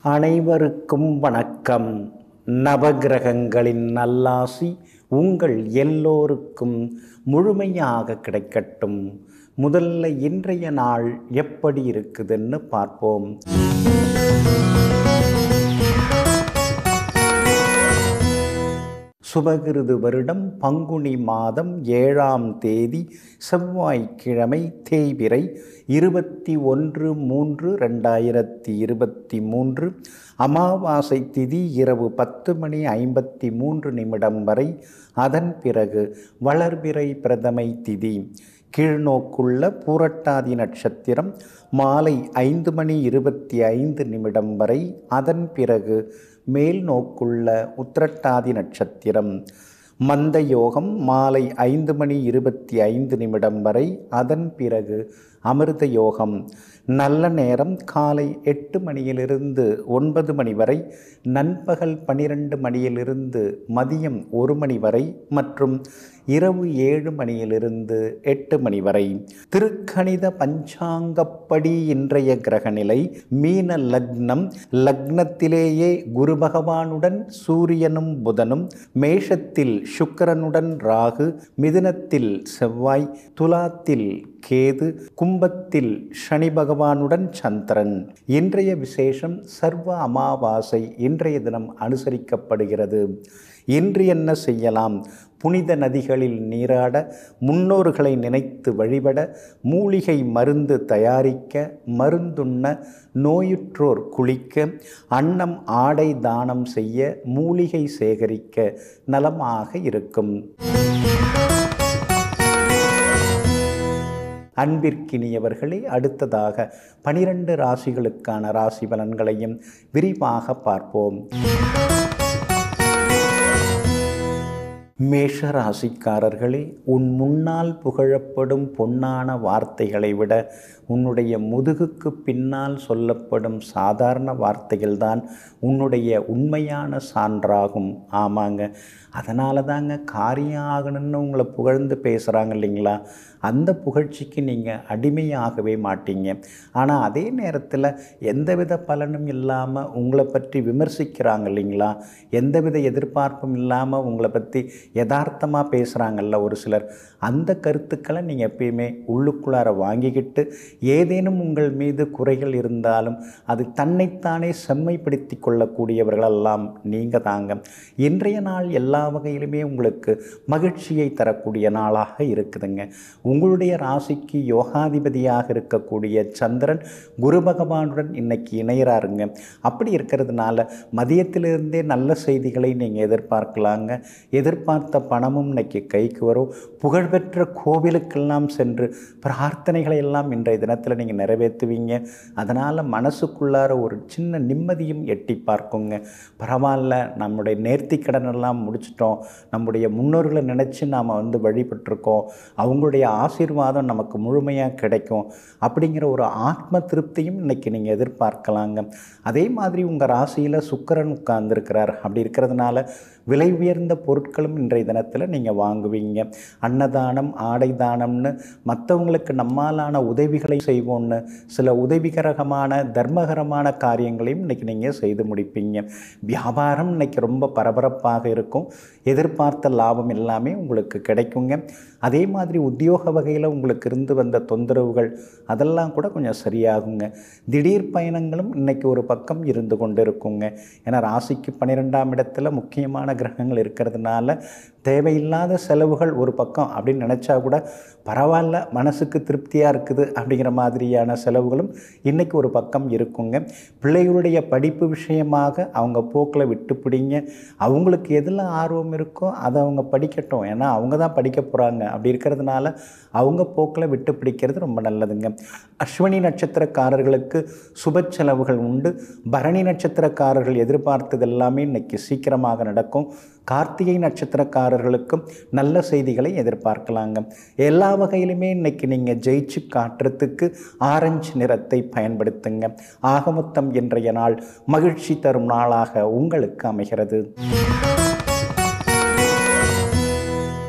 அனைவருக்கும் வணக்கம். நவகிரகங்களின் நல்லாசி உங்கள் எல்லோருக்கும் முழுமையாக கிடைக்கட்டும். முதல்ல இன்றைய நாள் எப்படி இருக்குதுன்னு பார்ப்போம். சுபகிருது வருடம் பங்குனி மாதம் 7ஆம் தேதி செவ்வாய்க்கிழமை, தேய்பிறை 21/3/2023. அமாவாசை திதி இரவு 10:53 வரை. அதன் பிறகு வளர்பிறை பிரதமை திதி. கீழ்நோக்குள்ள பூரட்டாதி நட்சத்திரம் மாலை 5:25 வரை. அதன் பிறகு மேல் நோக்குள்ள உத்திரட்டாதி நட்சத்திரம். மந்த யோகம் மாலை 5:25 வரை. அதன் பிறகு அமிர்த யோகம். நல்ல நேரம் காலை 8 மணியிலிருந்து 9 மணி வரை, நண்பகல் 12 மணியிலிருந்து மதியம் 1 மணி வரை மற்றும் இரவு 7 மணியிலிருந்து 8 மணி வரை. திருக்கணித பஞ்சாங்கப்படி இன்றைய கிரகநிலை மீன லக்னம். லக்னத்திலேயே குரு பகவானுடன் சூரியனும் புதனும், மேஷத்தில் சுக்கிரனுடன் ராகு, மிதுனத்தில் செவ்வாய், துலாத்தில் கேது, கும்பத்தில் சனி பகவானுடன் சந்திரன். இன்றைய விசேஷம் சர்வ அமாவாசை இன்றைய தினம் அனுசரிக்கப்படுகிறது. இன்று என்ன செய்யலாம்? புனித நதிகளில் நீராட, முன்னோர்களை நினைத்து வழிபட, மூலிகை மருந்து தயாரிக்க, மருந்துண்ண, நோயுற்றோர் குளிக்க, அன்னம் ஆடை தானம் செய்ய, மூலிகை சேகரிக்க நலமாக இருக்கும். அன்பிற்கினியவர்களே, அடுத்ததாக 12 ராசிகளுக்கான ராசி பலன்களையும் விரிவாக பார்ப்போம். மேஷ ராசிக்காரர்களே, உன் முன்னால் புகழப்படும் பொன்னான வார்த்தைகளை விட உன்னுடைய முதுகுக்கு பின்னால் சொல்லப்படும் சாதாரண வார்த்தைகள்தான் உன்னுடைய உண்மையான சான்றாகும். ஆமாங்க, அதனால தாங்க காரியம் ஆகணும்னு உங்களை புகழ்ந்து பேசுகிறாங்க இல்லைங்களா? அந்த புகழ்ச்சிக்கு நீங்கள் அடிமையாகவே மாட்டீங்க. ஆனால் அதே நேரத்தில் எந்தவித பலனும் இல்லாமல் உங்களை பற்றி விமர்சிக்கிறாங்க இல்லைங்களா? எந்தவித எதிர்பார்ப்பும் இல்லாமல் உங்களை பற்றி யதார்த்தமாக பேசுகிறாங்கல்ல ஒரு சிலர், அந்த கருத்துக்களை நீங்கள் எப்பயுமே உள்ளுக்குள்ளார வாங்கிக்கிட்டு, ஏதேனும் உங்கள் மீது குறைகள் இருந்தாலும் அது தன்னைத்தானே செம்மைப்படுத்தி கொள்ளக்கூடியவர்களெல்லாம் நீங்கள் தாங்க. இன்றைய நாள் எல்லா வகையிலுமே உங்களுக்கு மகிழ்ச்சியை தரக்கூடிய நாளாக இருக்குதுங்க. உங்களுடைய ராசிக்கு யோகாதிபதியாக இருக்கக்கூடிய சந்திரன் குரு பகவானுடன் இன்னைக்கு இணைகிறாருங்க. அப்படி இருக்கிறதுனால மதியத்திலிருந்தே நல்ல செய்திகளை நீங்கள் எதிர்பார்க்கலாங்க. எதிர்பார்த்த பணமும் இன்னைக்கு கைக்கு வரும். புகழ்பெற்ற கோவிலுக்கெல்லாம் சென்று பிரார்த்தனைகளை எல்லாம் இன்றைய தினத்தில் நீங்கள் நிறைவேற்றுவீங்க. அதனால் மனசுக்குள்ளார ஒரு சின்ன நிம்மதியும் எட்டி பார்க்குங்க. பரவாயில்ல, நம்முடைய நேர்த்தி கடனெல்லாம் முடிச்சிட்டோம், நம்முடைய முன்னோர்களை நினச்சி நாம் வழிபட்டிருக்கோம், அவங்களுடைய ஆசீர்வாதம் நமக்கு முழுமையாக கிடைக்கும் அப்படிங்கிற ஒரு ஆத்ம திருப்தியும் இன்றைக்கி நீங்கள் எதிர்பார்க்கலாங்க. அதே மாதிரி உங்கள் ராசியில் சுக்கிரன் உட்கார்ந்துருக்கிறார். அப்படி இருக்கிறதுனால விலை உயர்ந்த பொருட்களும் இன்றைய தினத்தில் நீங்கள் வாங்குவீங்க. அன்னதானம், ஆடை தானம்னு மற்றவங்களுக்கு நம்மாலான உதவிகளை செய்வோன்னு சில உதவிகரமான தர்மகரமான காரியங்களையும் இன்றைக்கி நீங்கள் செய்து முடிப்பீங்க. வியாபாரம் இன்றைக்கி ரொம்ப பரபரப்பாக இருக்கும். எதிர்பார்த்த லாபம் எல்லாமே உங்களுக்கு கிடைக்குங்க. அதே மாதிரி உத்தியோக வகையில் உங்களுக்கு இருந்து வந்த தொந்தரவுகள் அதெல்லாம் கூட கொஞ்சம் சரியாகுங்க. திடீர் பயணங்களும் இன்றைக்கி ஒரு பக்கம் இருந்து கொண்டு இருக்குங்க. ஏன்னா ராசிக்கு 12ஆம் இடத்துல முக்கியமான கிரகங்கள் இருக்கிறதுனால தேவையில்லாத செலவுகள் ஒரு பக்கம் அப்படின்னு நினச்சா கூட பரவாயில்ல, மனசுக்கு திருப்தியாக இருக்குது அப்படிங்கிற மாதிரியான செலவுகளும் இன்றைக்கி ஒரு பக்கம் இருக்குங்க. பிள்ளைகளுடைய படிப்பு விஷயமாக அவங்க போக்கில் விட்டு பிடிங்க. அவங்களுக்கு எதில் ஆர்வம் இருக்கோ அதை அவங்க படிக்கட்டும். ஏன்னா அவங்க தான் படிக்க போகிறாங்க. அப்படி இருக்கிறதுனால அவங்க போக்கில் விட்டு பிடிக்கிறது ரொம்ப நல்லதுங்க. அஸ்வினி நட்சத்திரக்காரர்களுக்கு சுப செலவுகள் உண்டு. பரணி நட்சத்திரக்காரர்கள் எதிர்பார்த்தது எல்லாமே இன்றைக்கி சீக்கிரமாக நடக்கும். கார்த்திகை நட்சத்திரக்காரர்களுக்கும் நல்ல செய்திகளை எதிர்பார்க்கலாங்க. எல்லா வகையிலுமே இன்றைக்கி நீங்கள் ஜெயிச்சு காட்டுறதுக்கு ஆரஞ்சு நிறத்தை பயன்படுத்துங்க. ஆகமொத்தம் இன்றைய நாள் மகிழ்ச்சி தரும் நாளாக உங்களுக்கு அமைகிறது.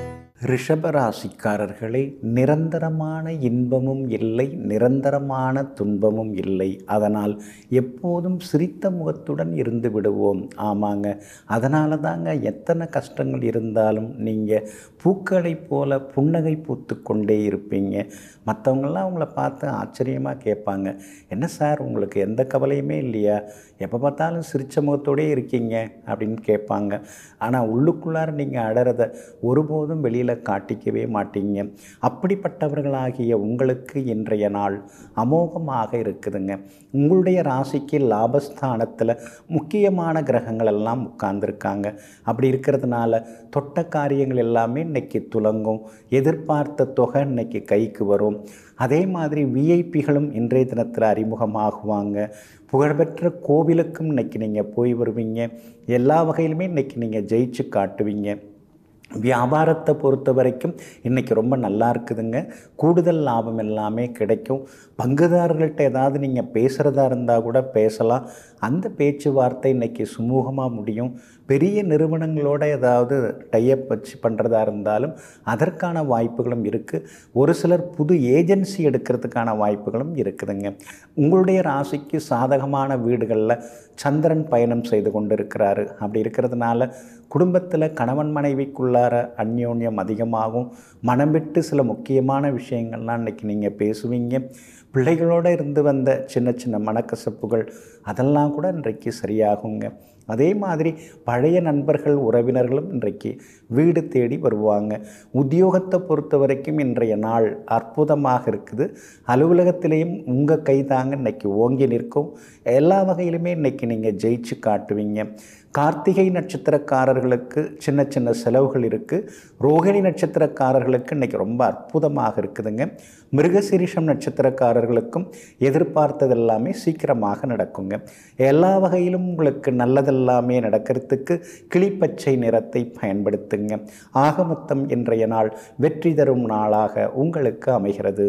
ரிஷபராசிக்காரர்களே, நிரந்தரமான இன்பமும் இல்லை, நிரந்தரமான துன்பமும் இல்லை. அதனால் எப்போதும் சிரித்த முகத்துடன் இருந்து விடுவோம். ஆமாங்க, அதனால தாங்க எத்தனை கஷ்டங்கள் இருந்தாலும் நீங்கள் பூக்களைப் போல புன்னகை பூத்து கொண்டே இருப்பீங்க. மற்றவங்களாம் உங்களை பார்த்து ஆச்சரியமாக கேட்பாங்க, என்ன சார் உங்களுக்கு எந்த கவலையுமே இல்லையா, எப்போ பார்த்தாலும் சிரித்த முகத்தோடே இருக்கீங்க அப்படின்னு கேட்பாங்க. ஆனால் உள்ளுக்குள்ளார நீங்கள் அடறதை ஒருபோதும் வெளியில் காட்டிக்கவே மாட்டீங்க. அப்படிப்பட்டவர்களாகிய உங்களுக்கு இன்றைய நாள் அமோகமாக இருக்குதுங்க. உங்களுடைய ராசிக்கு லாபஸ்தானத்தில் முக்கியமான கிரகங்கள் எல்லாம் உட்கார்ந்துருக்காங்க. அப்படி இருக்கிறதுனால தொட்ட காரியங்கள் எல்லாமே இன்னைக்கு துலங்கும். எதிர்பார்த்த தொகை இன்னைக்கு கைக்கு வரும். அதே மாதிரி விஐபிகளும் இன்றைய தினத்தில் அறிமுகமாகுவாங்க. புகழ்பெற்ற கோவிலுக்கும் இன்றைக்கி நீங்கள் போய் வருவீங்க. எல்லா வகையிலுமே இன்றைக்கி நீங்கள் ஜெயிச்சு காட்டுவீங்க. வியாபாரத்தை பொறுத்த வரைக்கும் இன்றைக்கி ரொம்ப நல்லா இருக்குதுங்க. கூடுதல் லாபம் எல்லாமே கிடைக்கும். பங்குதாரர்கள்ட்ட ஏதாவது நீங்கள் பேசுகிறதா இருந்தால் கூட பேசலாம். அந்த பேச்சுவார்த்தை இன்றைக்கி சுமூகமாக முடியும். பெரிய நிறுவனங்களோட ஏதாவது டைப் வச்சு பண்ணுறதா இருந்தாலும் அதற்கான வாய்ப்புகளும் இருக்குது. ஒரு சிலர் புது ஏஜென்சி எடுக்கிறதுக்கான வாய்ப்புகளும் இருக்குதுங்க. உங்களுடைய ராசிக்கு சாதகமான வீடுகளில் சந்திரன் பயணம் செய்து கொண்டு இருக்கிறாரு. அப்படி இருக்கிறதுனால குடும்பத்தில் கணவன் மனைவிக்குள்ளார அந்யோன்யம் அதிகமாகும். மனம் விட்டு சில முக்கியமான விஷயங்கள்லாம் இன்றைக்கி நீங்கள் பேசுவீங்க. பிள்ளைகளோடு இருந்து வந்த சின்ன சின்ன மனக்கசப்புகள் அதெல்லாம் கூட இன்றைக்கு சரியாகுங்க. அதே மாதிரி பழைய நண்பர்கள் உறவினர்களும் இன்றைக்கு வீடு தேடி வருவாங்க. உத்தியோகத்தை பொறுத்த வரைக்கும் இன்றைய நாள் அற்புதமாக இருக்குது. அலுவலகத்திலேயும் உங்கள் கை தாங்க இன்றைக்கி ஓங்கி நிற்கும். எல்லா வகையிலுமே இன்றைக்கி நீங்கள் ஜெயிச்சு காட்டுவீங்க. கார்த்திகை நட்சத்திரக்காரர்களுக்கு சின்ன சின்ன செலவுகள் இருக்குது. ரோகிணி நட்சத்திரக்காரர்களுக்கு இன்றைக்கி ரொம்ப அற்புதமாக இருக்குதுங்க. மிருகசீரிஷம் நட்சத்திரக்காரர்களுக்கும் எதிர்பார்த்தது எல்லாமே சீக்கிரமாக நடக்குங்க. எல்லா வகையிலும் உங்களுக்கு நல்லதெல்லாமே நடக்கிறதுக்கு கிளிப்பச்சை நிறத்தை பயன்படுத்துங்க. ஆக மொத்தம் இன்றைய நாள் வெற்றி தரும் நாளாக உங்களுக்கு அமைகிறது.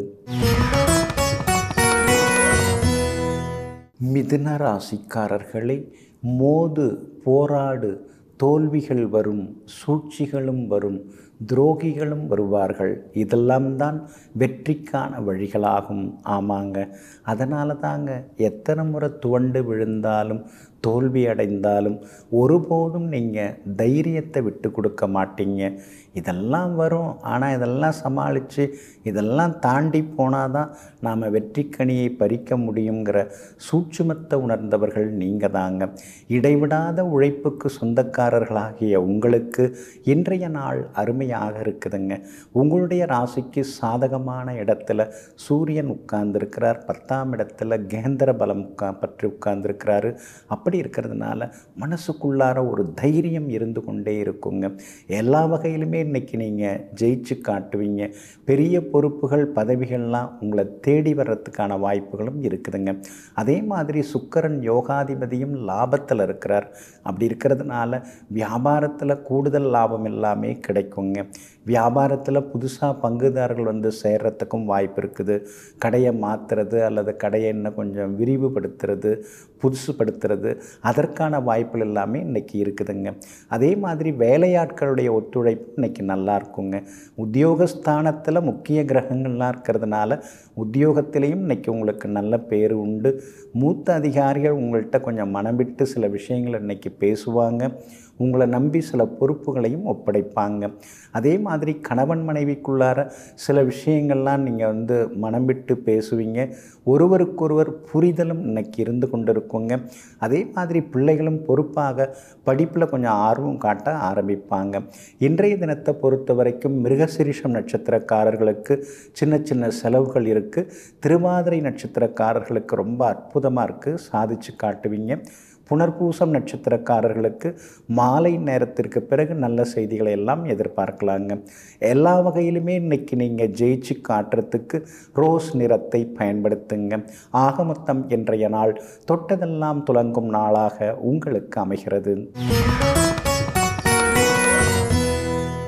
மிதுன ராசிக்காரர்களை, மோது, போராடு, தோல்விகள் வரும், சூழ்ச்சிகளும் வரும், துரோகிகளும் வருவார்கள். இதெல்லாம் தான் வெற்றிக்கான வழிகளாகும். ஆமாங்க, அதனால தாங்க எத்தனை முறை துவண்டு விழுந்தாலும் தோல்வி அடைந்தாலும் ஒருபோதும் நீங்கள் தைரியத்தை விட்டு கொடுக்க மாட்டீங்க. இதெல்லாம் வரும், ஆனால் இதெல்லாம் சமாளித்து இதெல்லாம் தாண்டி போனால் தான் நாம் வெற்றிக்கனியை பறிக்க முடியுங்கிற சூட்சுமத்தை உணர்ந்தவர்கள் நீங்கள் தாங்க. இடைவிடாத உழைப்புக்கு சொந்தக்காரர்களாகிய உங்களுக்கு இன்றைய நாள் அருமையாக இருக்குதுங்க. உங்களுடைய ராசிக்கு சாதகமான இடத்துல சூரியன் உட்கார்ந்துருக்கிறார். 10ஆம் இடத்துல கேந்திர பலம் பற்றி உட்கார்ந்துருக்கிறாரு. அப்படி இருக்கிறதுனால மனசுக்குள்ளார ஒரு தைரியம் இருந்து கொண்டே இருக்குங்க. எல்லா வகையிலுமே இன்றைக்கி நீங்கள் ஜெயிச்சு காட்டுவீங்க. பெரிய பொறுப்புகள் பதவிகள்லாம் உங்களை தேடி வர்றதுக்கான வாய்ப்புகளும் இருக்குதுங்க. அதே மாதிரி சுக்கிரன் யோகாதிபதியும் லாபத்தில் இருக்கிறார். அப்படி இருக்கிறதுனால வியாபாரத்தில் கூடுதல் லாபம் எல்லாமே கிடைக்குங்க. வியாபாரத்தில் புதுசாக பங்குதாரர்கள் வந்து சேர்கிறதுக்கும் வாய்ப்பு இருக்குது. கடையை மாற்றுறது அல்லது கடையை இன்னும் கொஞ்சம் விரிவுபடுத்துறது, புதுசுப்படுத்துறது, அதற்கான வாய்ப்புகள் எல்லாமே இன்றைக்கி இருக்குதுங்க. அதே மாதிரி வேலையாட்களுடைய ஒத்துழைப்பு இன்றைக்கி நல்லா இருக்குங்க. உத்தியோகஸ்தானத்தில் முக்கிய கிரகங்கள்லாம் இருக்கிறதுனால உத்தியோகத்திலையும் இன்றைக்கி உங்களுக்கு நல்ல பேர் உண்டு. மூத்த அதிகாரிகள் உங்கள்கிட்ட கொஞ்சம் மனம் விட்டு சில விஷயங்களை இன்றைக்கி பேசுவாங்க. உங்களை நம்பி சில பொறுப்புகளையும் ஒப்படைப்பாங்க. அதே மாதிரி கணவன் மனைவிக்குள்ளார சில விஷயங்கள்லாம் நீங்கள் வந்து மனம் விட்டு பேசுவீங்க. ஒருவருக்கொருவர் புரிதலும் இன்னைக்கு இருந்து கொண்டு இருக்குங்க. அதே மாதிரி பிள்ளைகளும் பொறுப்பாக படிப்பில் கொஞ்சம் ஆர்வம் காட்ட ஆரம்பிப்பாங்க. இன்றைய தினத்தை பொறுத்த வரைக்கும் மிருகசீரிஷம் நட்சத்திரக்காரர்களுக்கு சின்ன சின்ன செலவுகள் இருக்குது. திருவாதிரை நட்சத்திரக்காரர்களுக்கு ரொம்ப அற்புதமாக இருக்குது, சாதிச்சு காட்டுவீங்க. புனர்பூசம் நட்சத்திரக்காரர்களுக்கு மாலை நேரத்திற்கு பிறகு நல்ல செய்திகளை எல்லாம் எதிர்பார்க்கலாங்க. எல்லா வகையிலுமே இன்றைக்கி நீங்கள் ஜெயிச்சு காட்டுறதுக்கு ரோஸ் நிறத்தை பயன்படுத்துங்க. ஆக மொத்தம் இன்றைய நாள் தொட்டதெல்லாம் துலங்கும் நாளாக உங்களுக்கு அமைகிறது.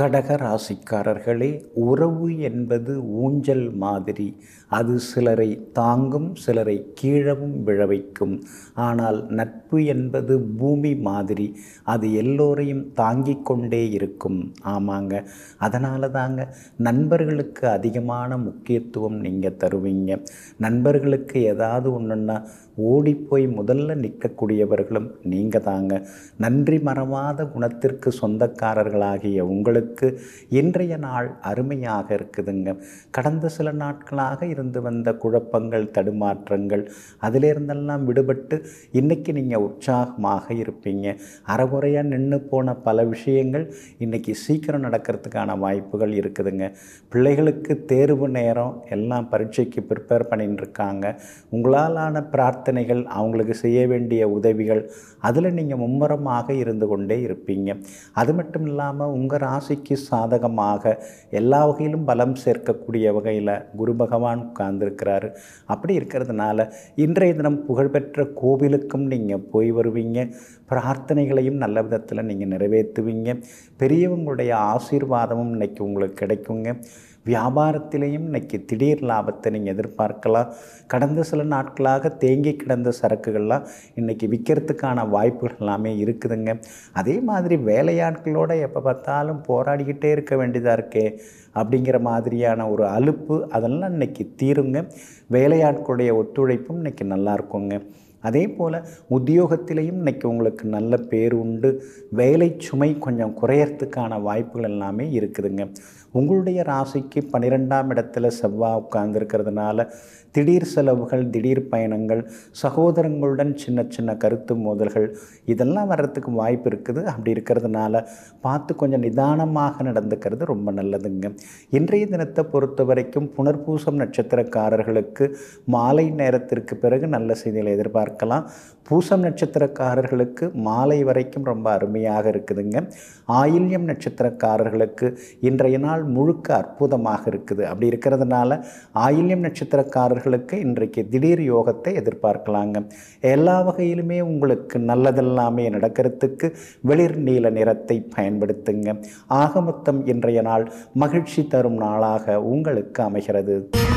கடக ராசிக்காரர்களே, உறவு என்பது ஊஞ்சல் மாதிரி. அது சிலரை தாங்கும், சிலரை கீழவும் விழ வைக்கும். ஆனால் நட்பு என்பது பூமி மாதிரி. அது எல்லோரையும் தாங்கிக் கொண்டே இருக்கும். ஆமாங்க, அதனால தாங்க நண்பர்களுக்கு அதிகமான முக்கியத்துவம் நீங்கள் தருவீங்க. நண்பர்களுக்கு ஏதாவது ஒன்றுன்னா ஓடிப்போய் முதல்ல நிற்கக்கூடியவர்களும் நீங்கள் தாங்க. நன்றி மறவாத குணத்திற்கு சொந்தக்காரர்களாகிய உங்களுக்கு இன்றைய நாள் அருமையாக இருக்குதுங்க. கடந்த சில நாட்களாக இருந்து வந்த குழப்பங்கள், தடுமாற்றங்கள், அதிலிருந்தெல்லாம் விடுபட்டு இன்றைக்கி நீங்கள் உற்சாகமாக இருப்பீங்க. அறகுறையாக நின்று போன பல விஷயங்கள் இன்றைக்கி சீக்கிரம் நடக்கிறதுக்கான வாய்ப்புகள் இருக்குதுங்க. பிள்ளைகளுக்கு தேர்வு நேரம், எல்லாம் பரீட்சைக்கு ப்ரிப்பேர் பண்ணிட்டு இருக்காங்க. உங்களாலான பிரார்த்தனைகள், அவங்களுக்கு செய்ய வேண்டிய உதவிகள், அதில் நீங்கள் மும்முரமாக இருந்து கொண்டே இருப்பீங்க. அது மட்டும் இல்லாமல் உங்கள் ராசிக்கு சாதகமாக எல்லா வகையிலும் பலம் சேர்க்கக்கூடிய வகையில் குரு பகவான் உட்கார்ந்துருக்கிறாரு. அப்படி இருக்கிறதுனால இன்றைய தினம் புகழ்பெற்ற கோவிலுக்கும் நீங்கள் போய் வருவீங்க. பிரார்த்தனைகளையும் நல்ல விதத்தில் நீங்கள் நிறைவேற்றுவீங்க. பெரியவங்களுடைய ஆசீர்வாதமும் இன்றைக்கி உங்களுக்கு கிடைக்குங்க. வியாபாரத்திலையும் இன்றைக்கி திடீர் லாபத்தை நீங்கள் எதிர்பார்க்கலாம். கடந்த சில நாட்களாக தேங்கி கிடந்த சரக்குகள்லாம் இன்றைக்கி விற்கிறதுக்கான வாய்ப்புகள் எல்லாமே இருக்குதுங்க. அதே மாதிரி வேலையாட்களோடு எப்போ பார்த்தாலும் போராடிக்கிட்டே இருக்க வேண்டியதாக இருக்கே அப்படிங்கிற மாதிரியான ஒரு அலுப்பு, அதெல்லாம் இன்றைக்கி தீருங்க. வேலையாட்களுடைய ஒத்துழைப்பும் இன்றைக்கி நல்லா இருக்குங்க. அதே போல் உத்தியோகத்திலையும் இன்றைக்கி உங்களுக்கு நல்ல பேர் உண்டு. வேலை சுமை கொஞ்சம் குறையறதுக்கான வாய்ப்புகள் எல்லாமே இருக்குதுங்க. உங்களுடைய ராசிக்கு 12ஆம் இடத்துல செவ்வாய் உட்கார்ந்துருக்கிறதுனால திடீர் செலவுகள், திடீர் பயணங்கள், சகோதரங்களுடன் சின்ன சின்ன கருத்து மோதல்கள், இதெல்லாம் வர்றதுக்கு வாய்ப்பு இருக்குது. அப்படி இருக்கிறதுனால பார்த்து கொஞ்சம் நிதானமாக நடந்துக்கிறது ரொம்ப நல்லதுங்க. இன்றைய தினத்தை பொறுத்த வரைக்கும் புனர்பூசம் நட்சத்திரக்காரர்களுக்கு மாலை நேரத்திற்கு பிறகு நல்ல செய்திகளை எதிர்பார்க்கலாம். பூசம் நட்சத்திரக்காரர்களுக்கு மாலை வரைக்கும் ரொம்ப அருமையாக இருக்குதுங்க. ஆயில்யம் நட்சத்திரக்காரர்களுக்கு இன்றைய நாள் முழுக்க அற்புதமாக இருக்குது. அப்படி இருக்கிறதுனால ஆயில்யம் நட்சத்திரக்காரர்களுக்கு இன்றைக்கு திடீர் யோகத்தை எதிர்பார்க்கலாங்க. எல்லா வகையிலுமே உங்களுக்கு நல்லதெல்லாமே நடக்கிறதுக்கு வெளிர் நீல நிறத்தை பயன்படுத்துங்க. ஆக மொத்தம் இன்றைய நாள் மகிழ்ச்சி தரும் நாளாக உங்களுக்கு அமைகிறது.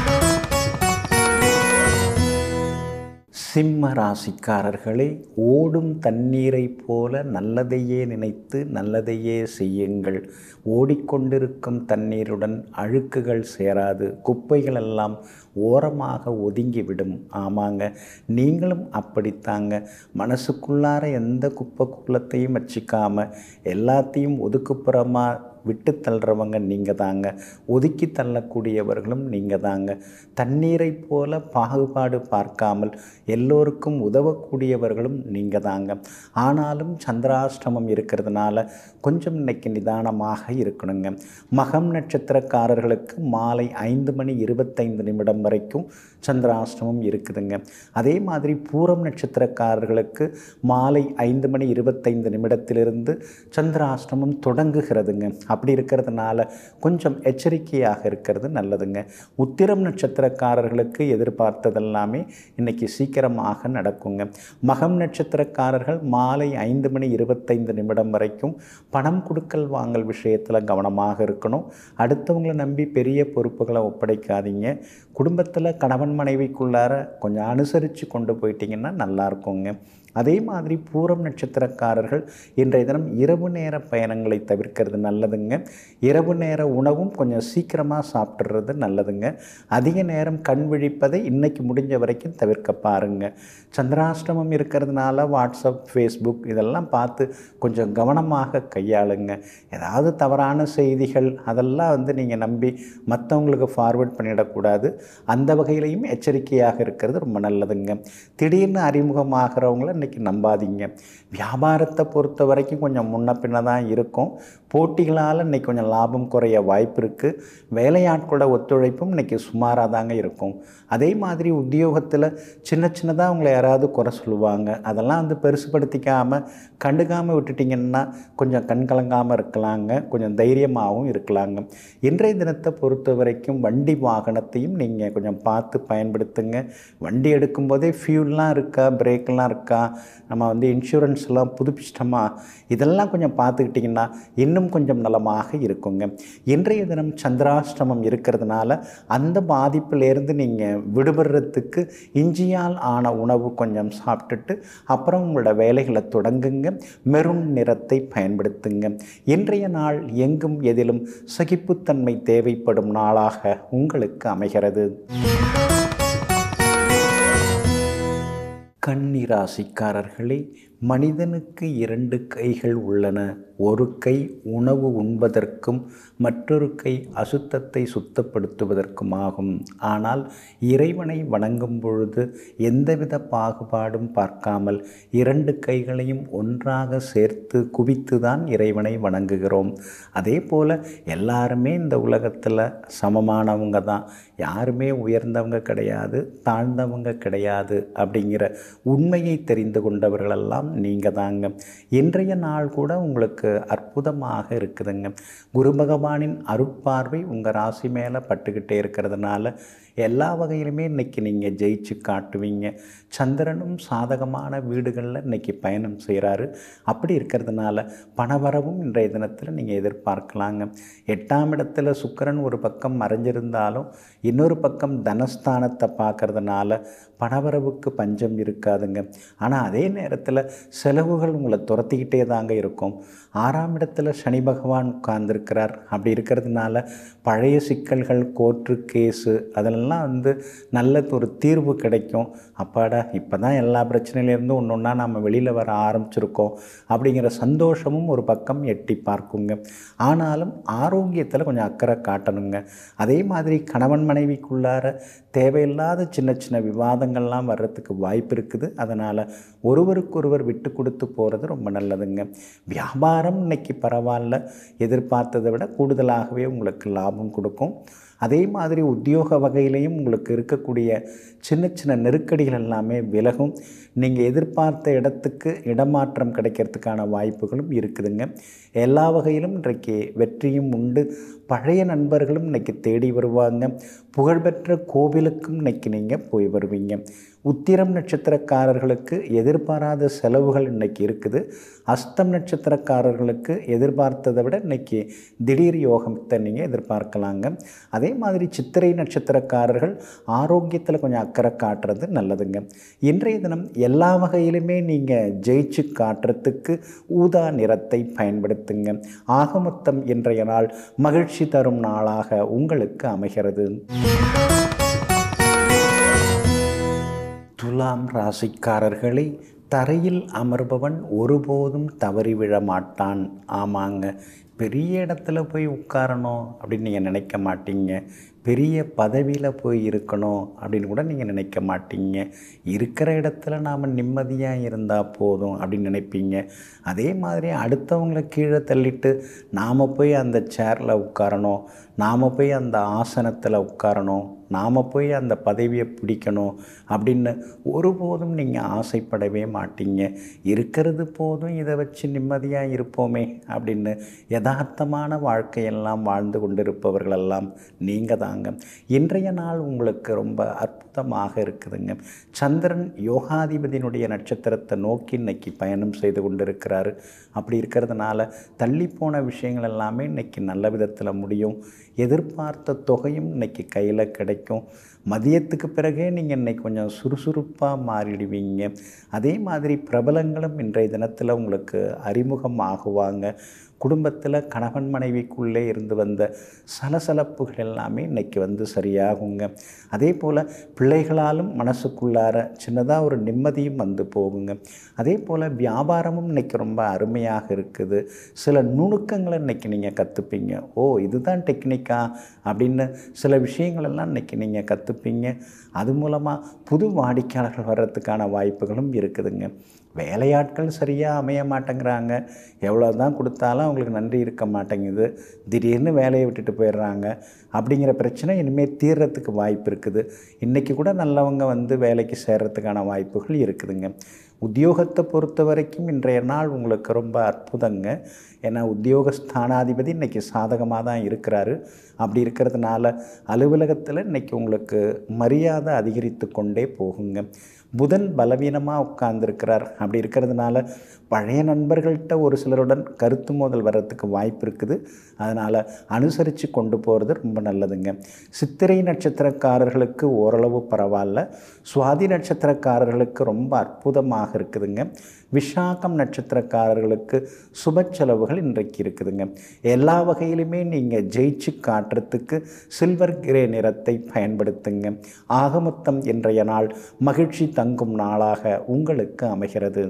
சிம்ம ராசிக்காரர்களே, ஓடும் தண்ணீரை போல நல்லதையே நினைத்து நல்லதையே செய்யுங்கள். ஓடிக்கொண்டிருக்கும் தண்ணீருடன் அழுக்குகள் சேராது, குப்பைகள் எல்லாம் ஓரமாக ஒதுங்கிவிடும். ஆமாங்க, நீங்களும் அப்படித்தாங்க. மனசுக்குள்ளார எந்த குப்பை குள்ளத்தையும் வச்சிக்காமல் எல்லாத்தையும் ஒதுக்குப்புறமாக விட்டு தள்ளுறவங்க நீங்கள் தாங்க. ஒதுக்கி தள்ளக்கூடியவர்களும் நீங்கள் தாங்க. தண்ணீரை போல பாகுபாடு பார்க்காமல் எல்லோருக்கும் உதவக்கூடியவர்களும் நீங்கள் தாங்க. ஆனாலும் சந்திராஷ்டமம் இருக்கிறதுனால கொஞ்சம் இன்னைக்கு நிதானமாக இருக்கணுங்க. மகம் நட்சத்திரக்காரர்களுக்கு மாலை 5:25 வரைக்கும் சந்திராஷ்டமம் இருக்குதுங்க. அதே மாதிரி பூரம் நட்சத்திரக்காரர்களுக்கு மாலை 5:25 சந்திராஷ்டமம் தொடங்குகிறதுங்க. அப்படி இருக்கிறதுனால கொஞ்சம் எச்சரிக்கையாக இருக்கிறது நல்லதுங்க. உத்திரம் நட்சத்திரக்காரர்களுக்கு எதிர்பார்த்ததெல்லாமே இன்னைக்கு சீக்கிரமாக நடக்குங்க. மகம் நட்சத்திரக்காரர்கள் மாலை 5:25 வரைக்கும் பணம் கொடுக்கல் வாங்கல் விஷயத்தில் கவனமாக இருக்கணும். அடுத்தவங்களை நம்பி பெரிய பொறுப்புகளை ஒப்படைக்காதீங்க. குடும்பத்தில் கணவன் மனைவிக்குள்ளார கொஞ்சம் அனுசரித்து கொண்டு போயிட்டீங்கன்னா நல்லா இருக்குங்க. அதே மாதிரி பூரம் நட்சத்திரக்காரர்கள் இன்றைய தினம் இரவு நேர பயணங்களை தவிர்க்கிறது நல்லதுங்க. இரவு நேர உணவும் கொஞ்சம் சீக்கிரமாக சாப்பிட்றது நல்லதுங்க. அதிக நேரம் கண் விழிப்பதை இன்றைக்கி முடிஞ்ச வரைக்கும் தவிர்க்க பாருங்கள். சந்திராஷ்டமம் இருக்கிறதுனால வாட்ஸ்அப், ஃபேஸ்புக் இதெல்லாம் பார்த்து கொஞ்சம் கவனமாக கையாளுங்க. ஏதாவது தவறான செய்திகள் அதெல்லாம் நீங்கள் நம்பி மற்றவங்களுக்கு ஃபார்வேர்ட் பண்ணிடக்கூடாது. அந்த வகையிலையும் எச்சரிக்கையாக இருக்கிறது ரொம்ப நல்லதுங்க. திடீர்னு அறிமுகமாகிறவங்கள இன்றைக்கி நம்பாதீங்க. வியாபாரத்தை பொறுத்த வரைக்கும் கொஞ்சம் முன்ன பின்ன தான் இருக்கும். போட்டிகளால் இன்றைக்கி கொஞ்சம் லாபம் குறைய வாய்ப்பு இருக்குது. வேலையாட்களோட ஒத்துழைப்பும் இன்றைக்கி சுமாராக தாங்க இருக்கும். அதே மாதிரி உத்தியோகத்தில் சின்ன சின்னதாக அவங்கள யாராவது குறை சொல்லுவாங்க. அதெல்லாம் பெருசுப்படுத்திக்காமல் கண்டுக்காமல் விட்டுட்டிங்கன்னா கொஞ்சம் கண்கலங்காமல் இருக்கலாங்க. கொஞ்சம் தைரியமாகவும் இருக்கலாங்க. இன்றைய தினத்தை பொறுத்த வரைக்கும் வண்டி வாகனத்தையும் நீங்கள் கொஞ்சம் பார்த்து பயன்படுத்துங்க. வண்டி எடுக்கும்போதே ஃபியூல்லாம் இருக்கா, பிரேக்கெல்லாம் இருக்கா, நம்ம இன்சூரன்ஸ்லாம் புதுப்பிச்சிட்டோமா, இதெல்லாம் கொஞ்சம் பார்த்துக்கிட்டிங்கன்னா இன்னும் இன்னும் கொஞ்சம் நலமாக இருக்குங்க. இன்றைய தினம் சந்திராஷ்டமம் இருக்கிறதுனால அந்த பாதிப்பிலேருந்து நீங்கள் விடுபடுறதுக்கு இஞ்சியால் ஆன உணவு கொஞ்சம் சாப்பிட்டுட்டு அப்புறம் உங்களோட வேலைகளை தொடங்குங்க. மெரூன் நிறத்தை பயன்படுத்துங்க. இன்றைய நாள் எங்கும் எதிலும் சகிப்புத்தன்மை தேவைப்படும் நாளாக உங்களுக்கு அமைகிறது. கன்னி ராசிக்காரர்களே, மனிதனுக்கு 2 கைகள் உள்ளன. ஒரு கை உணவு உண்பதற்கும் மற்றொரு கை அசுத்தத்தை சுத்தப்படுத்துவதற்கும் ஆகும். ஆனால் இறைவனை வணங்கும் பொழுது எந்தவித பாகுபாடும் பார்க்காமல் 2 கைகளையும் ஒன்றாக சேர்த்து குவித்து தான் இறைவனை வணங்குகிறோம். அதே போல் எல்லாருமே இந்த உலகத்தில் சமமானவங்க தான். யாருமே உயர்ந்தவங்க கிடையாது, தாழ்ந்தவங்க கிடையாது அப்படிங்கிற உண்மையை தெரிந்து கொண்டவர்களெல்லாம் நீங்கள் தாங்க. இன்றைய நாள் கூட உங்களுக்கு அற்புதமாக இருக்குதுங்க. குரு பகவானின் அருட்பார்வை உங்கள் ராசி மேலே பட்டுக்கிட்டே இருக்கிறதுனால எல்லா வகையிலுமே இன்றைக்கி நீங்கள் ஜெயிச்சு காட்டுவீங்க. சந்திரனும் சாதகமான வீடுகளில் இன்றைக்கி பயணம் செய்கிறாரு. அப்படி இருக்கிறதுனால பணவரவும் இன்றைய தினத்தில் நீங்கள் எதிர்பார்க்கலாங்க. 8ஆம் இடத்துல சுக்கிரன் ஒரு பக்கம் மறைஞ்சிருந்தாலும் இன்னொரு பக்கம் தனஸ்தானத்தை பார்க்கறதுனால பணவரவுக்கு பஞ்சம் இருக்காதுங்க. ஆனால் அதே நேரத்தில் செலவுகள் உங்களை துரத்திக்கிட்டே தாங்க இருக்கும். 6ஆம் இடத்துல சனி பகவான் உட்கார்ந்துருக்கிறார். அப்படி இருக்கிறதுனால பழைய சிக்கல்கள், கோர்ட்டு கேஸு அதெல்லாம் நல்ல ஒரு தீர்வு கிடைக்கும். அப்பாடா இப்போ தான் எல்லா பிரச்சனையிலேருந்தும் ஒன்று ஒன்றா நம்ம வெளியில் வர ஆரம்பிச்சிருக்கோம் அப்படிங்கிற சந்தோஷமும் ஒரு பக்கம் எட்டி பார்க்குங்க. ஆனாலும் ஆரோக்கியத்தில் கொஞ்சம் அக்கறை காட்டணுங்க. அதே மாதிரி கணவன் மனைவிக்குள்ளார தேவையில்லாத சின்ன சின்ன விவாதங்கள்லாம் வர்றதுக்கு வாய்ப்பு இருக்குது. அதனால் ஒருவருக்கொருவர் விட்டு கொடுத்து போகிறது ரொம்ப நல்லதுங்க. வியாபாரம் இன்னைக்கு பரவாயில்ல, எதிர்பார்த்ததை விட கூடுதலாகவே உங்களுக்கு லாபம் கொடுக்கும். அதே மாதிரி உத்தியோக வகையிலையும் உங்களுக்கு இருக்கக்கூடிய சின்ன சின்ன நெருக்கடிகள் எல்லாமே விலகும். நீங்கள் எதிர்பார்த்த இடத்துக்கு இடமாற்றம் கிடைக்கிறதுக்கான வாய்ப்புகளும் இருக்குதுங்க. எல்லா வகையிலும் இன்றைக்கு வெற்றியும் உண்டு. பழைய நண்பர்களும் இன்றைக்கி தேடி வருவாங்க. புகழ்பெற்ற கோவிலுக்கும் இன்றைக்கி நீங்கள் போய் வருவீங்க. உத்திரம் நட்சத்திரக்காரர்களுக்கு எதிர்பாராத செலவுகள் இன்றைக்கி இருக்குது. அஸ்தம் நட்சத்திரக்காரர்களுக்கு எதிர்பார்த்ததை விட இன்றைக்கி திடீர் யோகத்தை நீங்கள் எதிர்பார்க்கலாங்க. அதே மாதிரி சித்திரை நட்சத்திரக்காரர்கள் ஆரோக்கியத்தில் கொஞ்சம் அக்கறை காட்டுறது நல்லதுங்க. இன்றைய தினம் எல்லா வகையிலுமே நீங்கள் ஜெயிச்சு காட்டுறதுக்கு ஊதா நிறத்தை பயன்படுத்துங்க. ஆக மொத்தம் இன்றைய நாள் மகிழ்ச்சி தரும் நாளாக உங்களுக்கு அமைகிறது. துலாம் ராசிக்காரர்களை, தரையில் அமர்பவன் ஒருபோதும் தவறி விழ மாட்டான். ஆமாங்க, பெரிய இடத்துல போய் உட்காரணும் அப்படின்னு நீங்கள் நினைக்க மாட்டீங்க. பெரிய பதவியில் போய் இருக்கணும் அப்படின்னு கூட நீங்கள் நினைக்க மாட்டீங்க. இருக்கிற இடத்துல நாம் நிம்மதியாக இருந்தால் போதும் அப்படின்னு நினைப்பீங்க. அதே மாதிரி அடுத்தவங்களை கீழே தள்ளிட்டு நாம் போய் அந்த சேரில் உட்காரணும், நாம் போய் அந்த ஆசனத்தில் உட்காரணும், நாம் போய் அந்த பதவியை பிடிக்கணும் அப்படின்னு ஒருபோதும் நீங்கள் ஆசைப்படவே மாட்டீங்க. இருக்கிறது போதும், இதை வச்சு நிம்மதியாக இருப்போமே அப்படின்னு யதார்த்தமான வாழ்க்கையெல்லாம் வாழ்ந்து கொண்டிருப்பவர்களெல்லாம் நீங்கள் தாங்க. இன்றைய நாள் உங்களுக்கு ரொம்ப அற்புதமாக இருக்குதுங்க. சந்திரன் யோகாதிபதியினுடைய நட்சத்திரத்தை நோக்கி இன்னைக்கு பயணம் செய்து கொண்டிருக்கிறாரு. அப்படி இருக்கிறதுனால தள்ளிப்போன விஷயங்கள் எல்லாமே இன்னைக்கு நல்ல விதத்தில் முடியும். எதிர்பார்த்த தொகையும் இன்னைக்கு கையில் கிடைக்கும். மதியத்துக்கு பிறகே நீங்கள் இன்றைக்கி கொஞ்சம் சுறுசுறுப்பாக மாறிடுவீங்க. அதே மாதிரி பிரபலங்களும் இன்றைய தினத்தில் உங்களுக்கு அறிமுகம் ஆகுவாங்க. குடும்பத்தில் கணவன் மனைவிக்குள்ளே இருந்து வந்த சலசலப்புகள் எல்லாமே இன்றைக்கி சரியாகுங்க. அதே போல் பிள்ளைகளாலும் மனசுக்குள்ளார சின்னதாக ஒரு நிம்மதியும் போகுங்க. அதே போல் வியாபாரமும் இன்றைக்கி ரொம்ப அருமையாக இருக்குது. சில நுணுக்கங்களை இன்றைக்கி நீங்கள் கற்றுப்பீங்க. ஓ, இதுதான் டெக்னிக்கா அப்படின்னு சில விஷயங்களெல்லாம் இன்றைக்கி நீங்கள் கற்றுப்பீங்க. அது மூலமாக புது வாடிக்கையாளர்கள் வர்றதுக்கான வாய்ப்புகளும் இருக்குதுங்க. வேலையாட்கள் சரியாக அமைய மாட்டேங்கிறாங்க. எவ்வளோ தான் கொடுத்தாலும் அவங்களுக்கு நன்றி இருக்க மாட்டேங்குது. திடீர்னு வேலையை விட்டுட்டு போயிடுறாங்க. அப்படிங்கிற பிரச்சனை இனிமேல் தீர்றதுக்கு வாய்ப்பு இருக்குது. இன்றைக்கி கூட நல்லவங்க வேலைக்கு சேர்கிறதுக்கான வாய்ப்புகள் இருக்குதுங்க. உத்தியோகத்தை பொறுத்த வரைக்கும் இன்றைய நாள் உங்களுக்கு ரொம்ப அற்புதங்க. ஏன்னா உத்தியோகஸ்தானாதிபதி இன்றைக்கி சாதகமாக தான் இருக்கிறாரு. அப்படி இருக்கிறதுனால அலுவலகத்தில் இன்றைக்கி உங்களுக்கு மரியாதை அதிகரித்து கொண்டே போகுங்க. புதன் பலவீனமாக உட்கார்ந்துருக்கிறார். அப்படி இருக்கிறதுனால பழைய நண்பர்கள்ட்ட ஒரு சிலருடன் கருத்து மோதல் வர்றதுக்கு வாய்ப்பு இருக்குது. அதனால் அனுசரித்து கொண்டு போகிறது ரொம்ப நல்லதுங்க. சித்திரை நட்சத்திரக்காரர்களுக்கு ஓரளவு பரவாயில்ல. சுவாதி நட்சத்திரக்காரர்களுக்கு ரொம்ப அற்புதமாக இருக்குதுங்க. விஷாகம் நட்சத்திரக்காரர்களுக்கு சுப செலவுகள் இன்றைக்கு இருக்குதுங்க. எல்லா வகையிலுமே நீங்கள் ஜெயிச்சு காட்டுறதுக்கு சில்வர் கிரே நிறத்தை பயன்படுத்துங்க. ஆகமொத்தம் இன்றைய நாள் மகிழ்ச்சி தங்கும் நாளாக உங்களுக்கு அமைகிறது.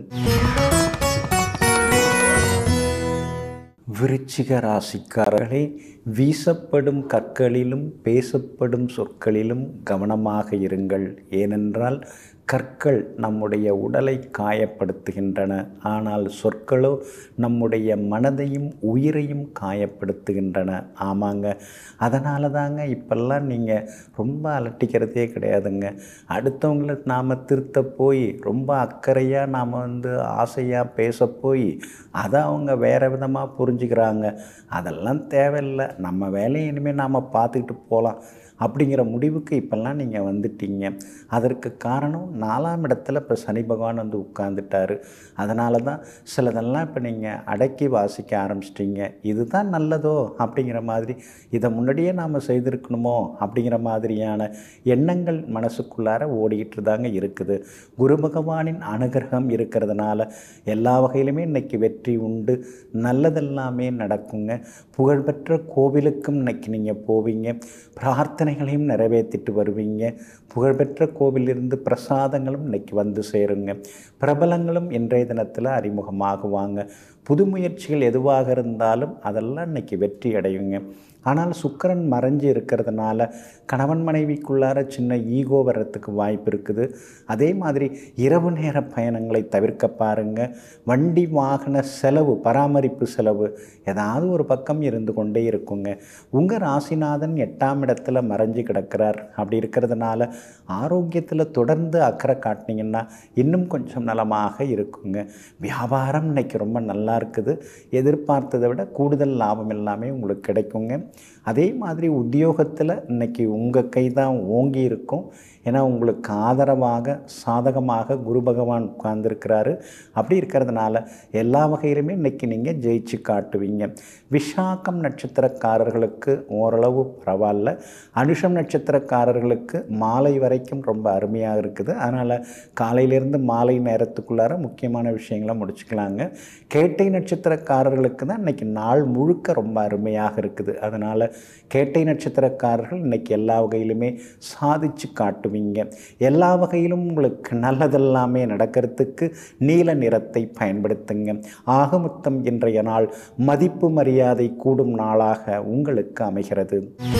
விருச்சிக ராசிக்காரர்களே, வீசப்படும் கற்களிலும் பேசப்படும் சொற்களிலும் கவனமாக இருங்கள். ஏனென்றால் கற்கள் நம்முடைய உடலை காயப்படுத்துகின்றன. ஆனால் சொற்களோ நம்முடைய மனதையும் உயிரையும் காயப்படுத்துகின்றன. ஆமாங்க, அதனால தாங்க இப்பெல்லாம் நீங்கள் ரொம்ப அலட்டிக்கிறதே கிடையாதுங்க. அடுத்தவங்களை நாம் திருத்த போய் ரொம்ப அக்கறையாக நாம் ஆசையாக பேச போய் அதை அவங்க வேறு விதமாக புரிஞ்சுக்கிறாங்க. அதெல்லாம் தேவையில்லை, நம்ம வேலையை இனிமேல் நாம் பார்த்துக்கிட்டு போகலாம் அப்படிங்கிற முடிவுக்கு இப்போல்லாம் நீங்கள் வந்துட்டீங்க. அதற்கு காரணம் 4ஆம் இடத்துல இப்போ சனி பகவான் உட்கார்ந்துட்டார். அதனால தான் சிலதெல்லாம் இப்போ நீங்கள் அடக்கி வாசிக்க ஆரம்பிச்சிட்டிங்க. இதுதான் நல்லதோ அப்படிங்கிற மாதிரி, இதை முன்னாடியே நாம் செய்திருக்கணுமோ அப்படிங்கிற மாதிரியான எண்ணங்கள் மனசுக்குள்ளார ஓடிக்கிட்டு தாங்க இருக்குது. குரு பகவானின் அனுகிரகம் இருக்கிறதுனால எல்லா வகையிலுமே இன்றைக்கி வெற்றி உண்டு. நல்லதெல்லாமே நடக்குங்க. புகழ்பெற்ற கோவிலுக்கும் இன்றைக்கி நீங்கள் போவீங்க. பிரார்த்தனைகளையும் நிறைவேற்றிட்டு வருவீங்க. புகழ்பெற்ற கோவிலிருந்து பிரசாதங்களும் இன்றைக்கி வந்து சேருங்க. பிரபலங்களும் இன்றைய தினத்தில் அறிமுகமாகுவாங்க. புது முயற்சிகள் எதுவாக இருந்தாலும் அதெல்லாம் இன்றைக்கி வெற்றி அடையுங்க. ஆனால் சுக்கிரன் மறைஞ்சு இருக்கிறதுனால கணவன் மனைவிக்குள்ளார சின்ன ஈகோ வர்றதுக்கு வாய்ப்பு இருக்குது. அதே மாதிரி இரவு நேர பயணங்களை தவிர்க்க பாருங்கள். வண்டி வாகன செலவு, பராமரிப்பு செலவு ஏதாவது ஒரு பக்கம் இருந்து கொண்டே இருக்குங்க. உங்கள் ராசிநாதன் 8ஆம் இடத்துல மறைஞ்சு கிடக்கிறார். அப்படி இருக்கிறதுனால ஆரோக்கியத்தில் தொடர்ந்து அக்கறை காட்டினீங்கன்னா இன்னும் கொஞ்சம் நலமாக இருக்குங்க. வியாபாரம் இன்றைக்கி ரொம்ப நல்லா இருக்குது. எதிர்பார்த்ததை விட கூடுதல் லாபம் எல்லாமே உங்களுக்கு கிடைக்குங்க. அதே மாதிரி உத்தியோகத்தில் இன்றைக்கி உங்கள் கை தான் ஓங்கி இருக்கும். ஏன்னா உங்களுக்கு ஆதரவாக சாதகமாக குரு பகவான் உட்கார்ந்துருக்கிறாரு. அப்படி இருக்கிறதுனால எல்லா வகையிலுமே இன்றைக்கி நீங்கள் ஜெயிச்சு காட்டுவீங்க. விஷாகம் நட்சத்திரக்காரர்களுக்கு ஓரளவு பரவாயில்ல. அனுஷம் நட்சத்திரக்காரர்களுக்கு மாலை வரைக்கும் ரொம்ப அருமையாக இருக்குது. அதனால் காலையிலேருந்து மாலை நேரத்துக்குள்ளார முக்கியமான விஷயங்களை முடிச்சுக்கலாங்க. கேட்டை நட்சத்திரக்காரர்களுக்கு தான் இன்றைக்கி நாள் முழுக்க ரொம்ப அருமையாக இருக்குது. அதனால் கேட்டை நட்சத்திரக்காரர்கள் இன்றைக்கி எல்லா வகையிலுமே சாதிச்சு காட்டுவீங்க. எல்லா வகையிலும் உங்களுக்கு நல்லதெல்லாமே நடக்கிறதுக்கு நீல நிறத்தை பயன்படுத்துங்க. ஆகமொத்தம் இன்றைய நாள் மதிப்பு மரியாதை கூடும் நாளாக உங்களுக்கு அமைகிறது.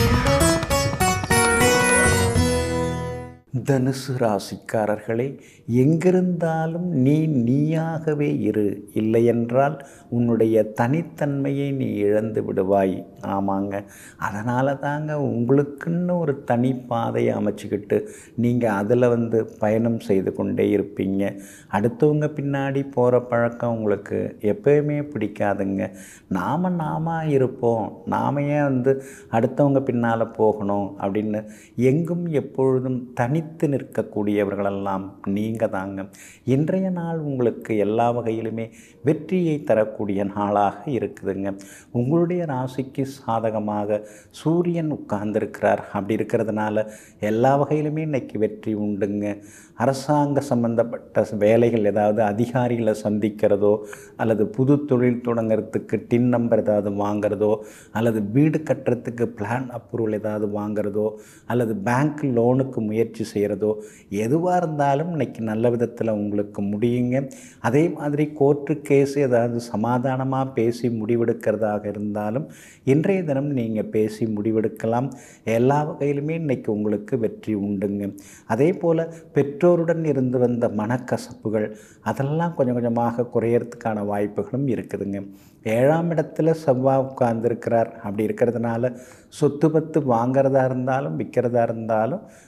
தனுசு ராசிக்காரர்களே, எங்கிருந்தாலும் நீயாகவே இரு. இல்லையென்றால் உன்னுடைய தனித்தன்மையை நீ இழந்து விடுவாய். ஆமாங்க, அதனால தாங்க உங்களுக்குன்னு ஒரு தனி பாதையை அமைச்சிக்கிட்டு நீங்கள் அதில் பயணம் செய்து கொண்டே இருப்பீங்க. அடுத்தவங்க பின்னாடி போகிற பழக்கம் உங்களுக்கு எப்போயுமே பிடிக்காதுங்க. நாம இருப்போம், நாம ஏன் அடுத்தவங்க பின்னால் போகணும் அப்படின்னு எங்கும் எப்பொழுதும் தனித்து நிற்கக்கூடியவர்களெல்லாம் நீங்கள் தாங்க. இன்றைய நாள் உங்களுக்கு எல்லா வகையிலுமே வெற்றியை தரக்கூடிய நாளாக இருக்குதுங்க. உங்களுடைய ராசிக்கு சாதகமாக சூரியன் உட்கார்ந்துருக்கிறார். அப்படி இருக்கிறதுனால எல்லா வகையிலுமே இன்றைக்கி வெற்றி உண்டுங்க. அரசாங்க சம்பந்தப்பட்ட வேலைகள் ஏதாவது அதிகாரிகளை சந்திக்கிறதோ, அல்லது புது தொழில் தொடங்கிறதுக்கு டின் நம்பர் ஏதாவது வாங்கிறதோ, அல்லது வீடு கட்டுறதுக்கு பிளான் அப்ரூவல் ஏதாவது வாங்கிறதோ, அல்லது பேங்க் லோனுக்கு முயற்சி செய்கிறதோ, எதுவாக இருந்தாலும் இன்றைக்கி நல்ல விதத்தில் உங்களுக்கு முடியுங்க. அதே மாதிரி கோர்ட்டு கேஸு ஏதாவது சமாதானமாக பேசி முடிவெடுக்கிறதாக இருந்தாலும் இன்றைய தினம் நீங்கள் பேசி முடிவெடுக்கலாம். எல்லா வகையிலுமே இன்றைக்கி உங்களுக்கு வெற்றி உண்டுங்க. அதே போல் பெற்றோருடன் இருந்து வந்த மனக்கசப்புகள் அதெல்லாம் கொஞ்சம் கொஞ்சமாக குறையறதுக்கான வாய்ப்புகளும் இருக்குதுங்க. 7ஆம் இடத்துல செவ்வாய் உட்கார்ந்துருக்கிறார். அப்படி இருக்கிறதுனால சொத்து பத்து வாங்கிறதா இருந்தாலும் விற்கிறதா இருந்தாலும்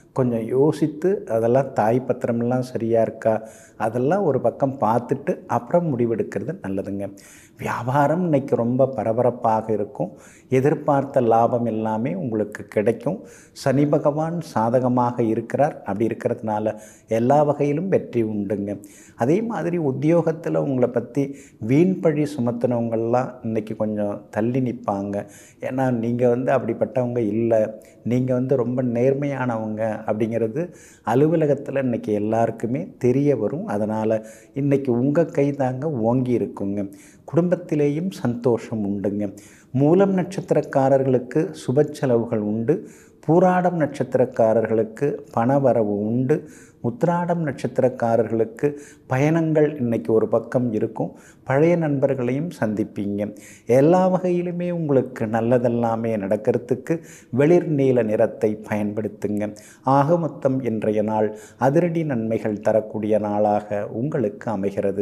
கொஞ்சம் யோசித்து அதெல்லாம் தாய் பத்திரமெல்லாம் சரியாக இருக்கா அதெல்லாம் ஒரு பக்கம் பார்த்துட்டு அப்புறம் முடிவெடுக்கிறது நல்லதுங்க. வியாபாரம் இன்றைக்கி ரொம்ப பரபரப்பாக இருக்கும். எதிர்பார்த்த லாபம் எல்லாமே உங்களுக்கு கிடைக்கும். சனி பகவான் சாதகமாக இருக்கிறார். அப்படி இருக்கிறதுனால எல்லா வகையிலும் வெற்றி உண்டுங்க. அதே மாதிரி உத்தியோகத்தில் உங்களை பற்றி வீண் பழி சுமத்தினவங்கள்லாம் இன்றைக்கி கொஞ்சம் தள்ளி நிற்பாங்க. ஏன்னா நீங்கள் அப்படிப்பட்டவங்க இல்லை, நீங்கள் ரொம்ப நேர்மையானவங்க அப்படிங்கிறது அலுவலகத்தில் இன்றைக்கி எல்லாருக்குமே தெரிய வரும். அதனால் இன்றைக்கி உங்கள் கை தாங்க ஓங்கி இருக்குங்க. குடும்பத்திலேயும் சந்தோஷம் உண்டுங்க. மூலம் நட்சத்திரக்காரர்களுக்கு சுப செலவுகள் உண்டு. பூராடம் நட்சத்திரக்காரர்களுக்கு பணவரவு உண்டு. உத்திராடம் நட்சத்திரக்காரர்களுக்கு பயணங்கள் இன்றைக்கி ஒரு பக்கம் இருக்கும். பழைய நண்பர்களையும் சந்திப்பீங்க. எல்லா வகையிலுமே உங்களுக்கு நல்லதெல்லாமே நடக்கிறதுக்கு வெளிர் நீல நிறத்தை பயன்படுத்துங்க. ஆக மொத்தம் இன்றைய நாள் அதிரடி நன்மைகள் தரக்கூடிய நாளாக உங்களுக்கு அமைகிறது.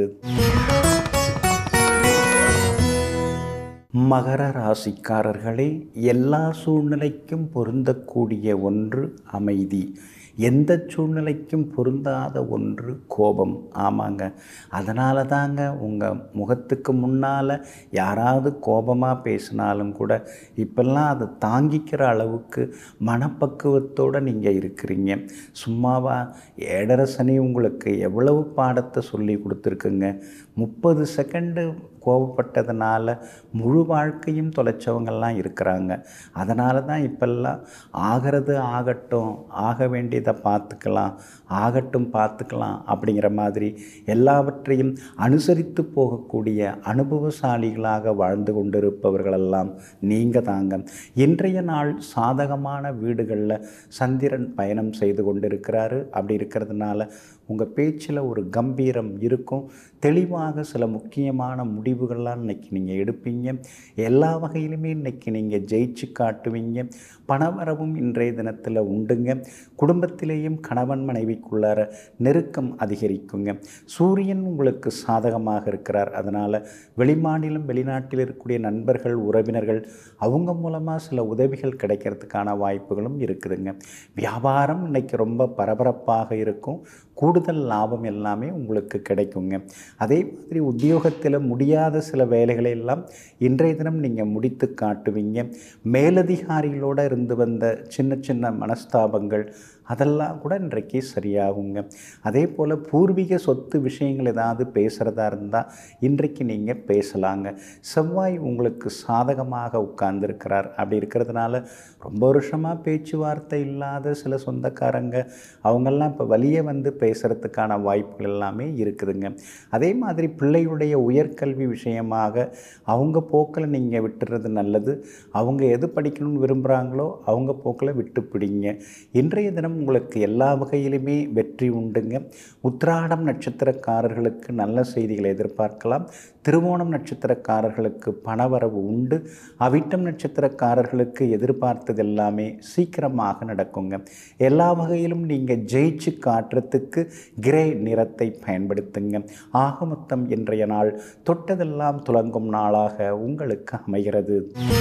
மகர ராசிக்காரர்களே, எல்லா சூழ்நிலைக்கும் பொருந்தக்கூடிய ஒன்று அமைதி. எந்த சூழ்நிலைக்கும் பொருந்தாத ஒன்று கோபம். ஆமாங்க, அதனால தாங்க உங்கள் முகத்துக்கு முன்னால் யாராவது கோபமாக பேசினாலும் கூட இப்பெல்லாம் அதை தாங்கிக்கிற அளவுக்கு மனப்பக்குவத்தோடு நீங்கள் இருக்கிறீங்க. சும்மாவா 7.5 சனி உங்களுக்கு எவ்வளவு பாடத்தை சொல்லி கொடுத்துருக்குங்க. 30 செகண்டு கோபப்பட்டதுனால முழு வாழ்க்கையும் தொலைச்சவங்கள்லாம் இருக்கிறாங்க. அதனால தான் இப்பெல்லாம் ஆகிறது ஆகட்டும், ஆக வேண்டியதை பார்த்துக்கலாம், ஆகட்டும் பார்த்துக்கலாம் அப்படிங்கிற மாதிரி எல்லாவற்றையும் அனுசரித்து போகக்கூடிய அனுபவசாலிகளாக வாழ்ந்து கொண்டிருப்பவர்களெல்லாம் நீங்கள் தாங்க. இன்றைய நாள் சாதகமான வீடுகளில் சந்திரன் பயணம் செய்து கொண்டிருக்கிறாரு. அப்படி இருக்கிறதுனால உங்கள் பேச்சில் ஒரு கம்பீரம் இருக்கும். தெளிவாக சில முக்கியமான முடிவுகள்லாம் இன்றைக்கி நீங்கள் எடுப்பீங்க. எல்லா வகையிலுமே இன்றைக்கி நீங்கள் ஜெயிச்சு காட்டுவீங்க. பணவரவும் இன்றைய தினத்தில் உண்டுங்க. குடும்பத்திலேயும் கணவன் மனைவிக்குள்ளார நெருக்கம் அதிகரிக்குங்க. சூரியன் உங்களுக்கு சாதகமாக இருக்கிறார். அதனால் வெளிமாநிலம் வெளிநாட்டில் இருக்கக்கூடிய நண்பர்கள் உறவினர்கள் அவங்க மூலமாக சில உதவிகள் கிடைக்கிறதுக்கான வாய்ப்புகளும் இருக்குதுங்க. வியாபாரம் இன்றைக்கி ரொம்ப பரபரப்பாக இருக்கும். கூடுதல் லாபம் எல்லாமே உங்களுக்கு கிடைக்குங்க. அதே மாதிரி உத்தியோகத்தில் முடியாத சில வேலைகளை எல்லாம் இன்றைய தினம் நீங்கள் முடித்து காட்டுவீங்க. மேலதிகாரிகளோடு இருந்து வந்த சின்ன சின்ன மனஸ்தாபங்கள் அதெல்லாம் கூட இன்றைக்கு சரியாகுங்க. அதே போல் பூர்வீக சொத்து விஷயங்கள் ஏதாவது பேசுகிறதா இருந்தால் இன்றைக்கு நீங்கள் பேசலாங்க. செவ்வாய் உங்களுக்கு சாதகமாக உட்கார்ந்துருக்கிறார். அப்படி இருக்கிறதுனால ரொம்ப வருஷமாக பேச்சுவார்த்தை இல்லாத சில சொந்தக்காரங்க அவங்கெல்லாம் இப்போ வலிய வந்து பேசுகிறதுக்கான வாய்ப்புகள் எல்லாமே இருக்குதுங்க. அதே மாதிரி பிள்ளையுடைய உயர்கல்வி விஷயமாக அவங்க போக்கில் நீங்கள் விட்டுறது நல்லது. அவங்க எது படிக்கணும்னு விரும்புகிறாங்களோ அவங்க போக்கில் விட்டு பிடிங்க. இன்றைய தினம் உங்களுக்கு எல்லா வகையிலுமே வெற்றி உண்டுங்க. உத்திராடம் நட்சத்திரக்காரர்களுக்கு நல்ல செய்திகளை எதிர்பார்க்கலாம். திருவோணம் நட்சத்திரக்காரர்களுக்கு பணவரவு உண்டு. அவிட்டம் நட்சத்திரக்காரர்களுக்கு எதிர்பார்த்தது எல்லாமே சீக்கிரமாக நடக்குங்க. எல்லா வகையிலும் நீங்கள் ஜெயிச்சு காட்டுறதுக்கு கிரே நிறத்தை பயன்படுத்துங்க. ஆக மொத்தம் இன்றைய நாள் தொட்டதெல்லாம் துலங்கும் நாளாக உங்களுக்கு அமைகிறது.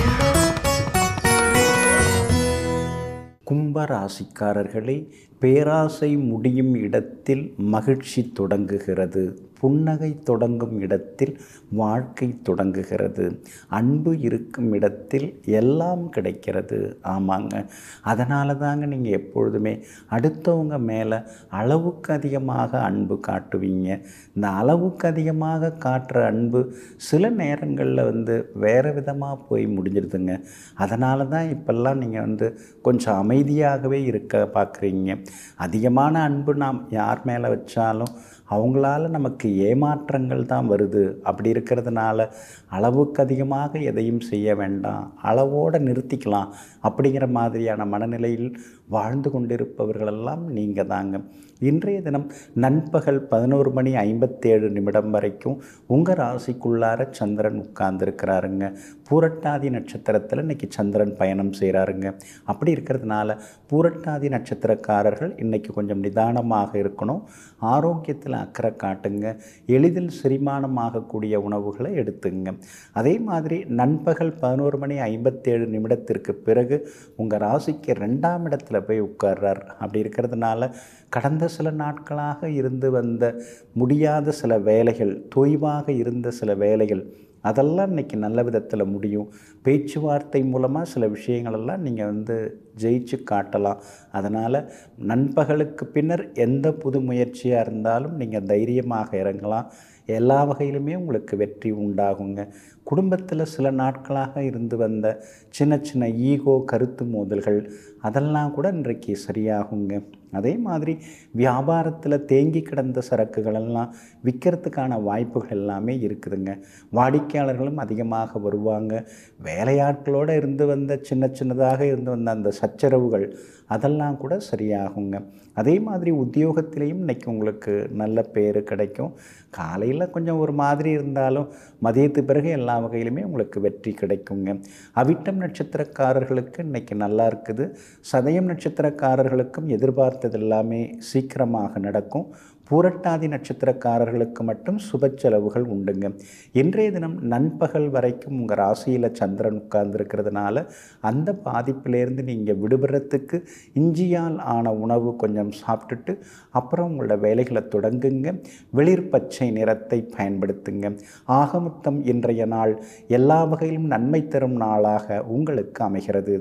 கும்பராசிக்காரர்களே, பேராசை முடியும் இடத்தில் மகிழ்ச்சி தொடங்குகிறது. புன்னகை தொடங்கும் இடத்தில் வாழ்க்கை தொடங்குகிறது. அன்பு இருக்கும் இடத்தில் எல்லாம் கிடைக்கிறது. ஆமாங்க, அதனால தாங்க நீங்கள் எப்பொழுதுமே அடுத்தவங்க மேலே அளவுக்கு அதிகமாக அன்பு காட்டுவீங்க. இந்த அளவுக்கு அதிகமாக காட்டுற அன்பு சில நேரங்களில் வேறு விதமாக போய் முடிஞ்சிடுதுங்க. அதனால தான் இப்பெல்லாம் நீங்கள் கொஞ்சம் அமைதியாகவே இருக்க பார்க்குறீங்க. அதிகமான அன்பு நாம் யார் மேலே வச்சாலும் அவங்களால நமக்கு ஏமாற்றங்கள் தான் வருது. அப்படி இருக்கிறதுனால அளவுக்கு அதிகமாக எதையும் செய்ய வேண்டாம், அளவோடு நிறுத்திக்கலாம் அப்படிங்கிற மாதிரியான மனநிலையில் வாழ்ந்து கொண்டிருப்பவர்களெல்லாம் நீங்கள் தாங்க. இன்றைய தினம் நண்பகல் 11:57 வரைக்கும் உங்கள் ராசிக்குள்ளார சந்திரன் உட்கார்ந்துருக்கிறாருங்க. பூரட்டாதி நட்சத்திரத்தில் இன்றைக்கி சந்திரன் பயணம் செய்கிறாருங்க. அப்படி இருக்கிறதுனால பூரட்டாதி நட்சத்திரக்காரர்கள் இன்றைக்கி கொஞ்சம் நிதானமாக இருக்கணும். ஆரோக்கியத்தில் அக்கறை காட்டுங்க. எளிதில் செரிமானமாகக்கூடிய உணவுகளை எடுத்துங்க. அதே மாதிரி நண்பகல் 11:57 பிறகு உங்கள் ராசிக்கு 2ஆம் இடத்துல இடத்துல போய் உட்கார்றார். அப்படி இருக்கிறதுனால கடந்த சில நாட்களாக இருந்து வந்த முடியாத சில வேலைகள், தொய்வாக இருந்த சில வேலைகள் அதெல்லாம் இன்றைக்கி நல்ல விதத்தில் முடியும். பேச்சுவார்த்தை மூலமாக சில விஷயங்களெல்லாம் நீங்கள் ஜெயிச்சு காட்டலாம். அதனால் நண்பகலுக்கு பின்னர் எந்த புது முயற்சியாக இருந்தாலும் நீங்கள் தைரியமாக இறங்கலாம். எல்லா வகையிலுமே உங்களுக்கு வெற்றி உண்டாகுங்க. குடும்பத்தில் சில நாட்களாக இருந்து வந்த சின்ன சின்ன ஈகோ, கருத்து மோதல்கள் அதெல்லாம் கூட இன்றைக்கு சரியாகுங்க. அதே மாதிரி வியாபாரத்தில் தேங்கி கிடந்த சரக்குகளெல்லாம் விற்கிறதுக்கான வாய்ப்புகள் எல்லாமே இருக்குதுங்க. வாடிக்கையாளர்களும் அதிகமாக வருவாங்க. வேலையாட்களோடு இருந்து வந்த சின்னதாக இருந்து வந்த அந்த சச்சரவுகள் அதெல்லாம் கூட சரியாகுங்க. அதே மாதிரி உத்தியோகத்திலையும் இன்றைக்கி உங்களுக்கு நல்ல பேர் கிடைக்கும். காலையில் கொஞ்சம் ஒரு மாதிரி இருந்தாலும் மதியத்து பிறகு எல்லா வகையிலுமே உங்களுக்கு வெற்றி கிடைக்குங்க. அவிட்டம் நட்சத்திரக்காரர்களுக்கு இன்றைக்கி நல்லா இருக்குது. சதயம் நட்சத்திரக்காரர்களுக்கும் எதிர்பார்த்தது எல்லாமே சீக்கிரமாக நடக்கும். பூரட்டாதி நட்சத்திரக்காரர்களுக்கு மட்டும் சுப செலவுகள் உண்டுங்க. இன்றைய தினம் நண்பகல் வரைக்கும் உங்கள் ராசியில் சந்திரன் உட்கார்ந்துருக்கிறதுனால அந்த பாதிப்பிலேருந்து நீங்கள் விடுபடுறதுக்கு இஞ்சியால் ஆன உணவு கொஞ்சம் சாப்பிட்டுட்டு அப்புறம் உங்களோட வேலைகளை தொடங்குங்க. வெளிர் பச்சை நிறத்தை பயன்படுத்துங்க. ஆகமொத்தம் இன்றைய நாள் எல்லா வகையிலும் நன்மை தரும் நாளாக உங்களுக்கு அமைகிறது.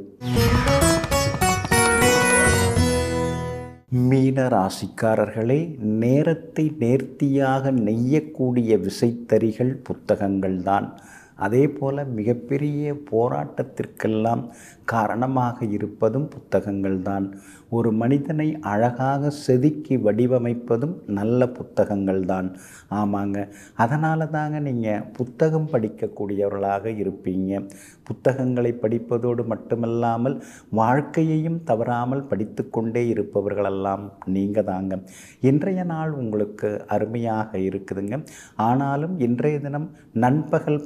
மீன ராசிக்காரர்களே, நேரத்தை நேர்த்தியாக நெய்யக்கூடிய விசைத்தறிகள் புத்தகங்கள் தான். அதே போல் மிகப்பெரிய போராட்டத்திற்கெல்லாம் காரணமாக இருப்பதும் புத்தகங்கள் தான். ஒரு மனிதனை அழகாக செதுக்கி வடிவமைப்பதும் நல்ல புத்தகங்கள் தான். ஆமாங்க, அதனால தாங்க நீங்கள் புத்தகம் படிக்கக்கூடியவர்களாக இருப்பீங்க. புத்தகங்களை படிப்பதோடு மட்டுமல்லாமல் வாழ்க்கையையும் தவறாமல் படித்து கொண்டே இருப்பவர்களெல்லாம் நீங்கள் தாங்க. இன்றைய நாள் உங்களுக்கு அருமையாக இருக்குதுங்க. ஆனாலும் இன்றைய தினம் நண்பகல்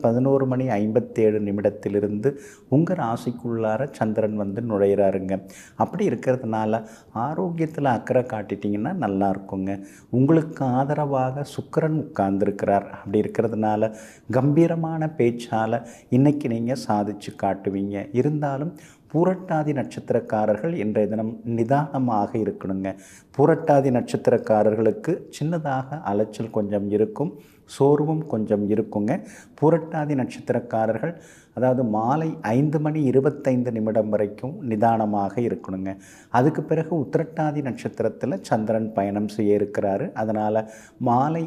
11:57 உங்கள் ராசிக்குள்ளார சந்திரன் நுழையிறாருங்க. அப்படி இருக்கிறதுனால ஆரோக்கியத்தில் அக்கறை காட்டிட்டிங்கன்னா நல்லா இருக்குங்க. உங்களுக்கு ஆதரவாக சுக்கிரன் உட்கார்ந்துருக்கிறார். அப்படி இருக்கிறதுனால கம்பீரமான பேச்சால் இன்றைக்கி நீங்கள் சாதிச்சு காட்டுவீங்க. இருந்தாலும் பூரட்டாதி நட்சத்திரக்காரர்கள் இன்றைய தினம் நிதானமாக இருக்கணுங்க. பூரட்டாதி நட்சத்திரக்காரர்களுக்கு சின்னதாக அலைச்சல் கொஞ்சம் இருக்கும், சோர்வும் கொஞ்சம் இருக்குங்க. பூரட்டாதி நட்சத்திரக்காரர்கள் அதாவது மாலை 5:25 வரைக்கும் நிதானமாக இருக்கணுங்க. அதுக்கு பிறகு உத்திரட்டாதி நட்சத்திரத்தில் சந்திரன் பயணம் செய்ய இருக்கிறாரு. அதனால் மாலை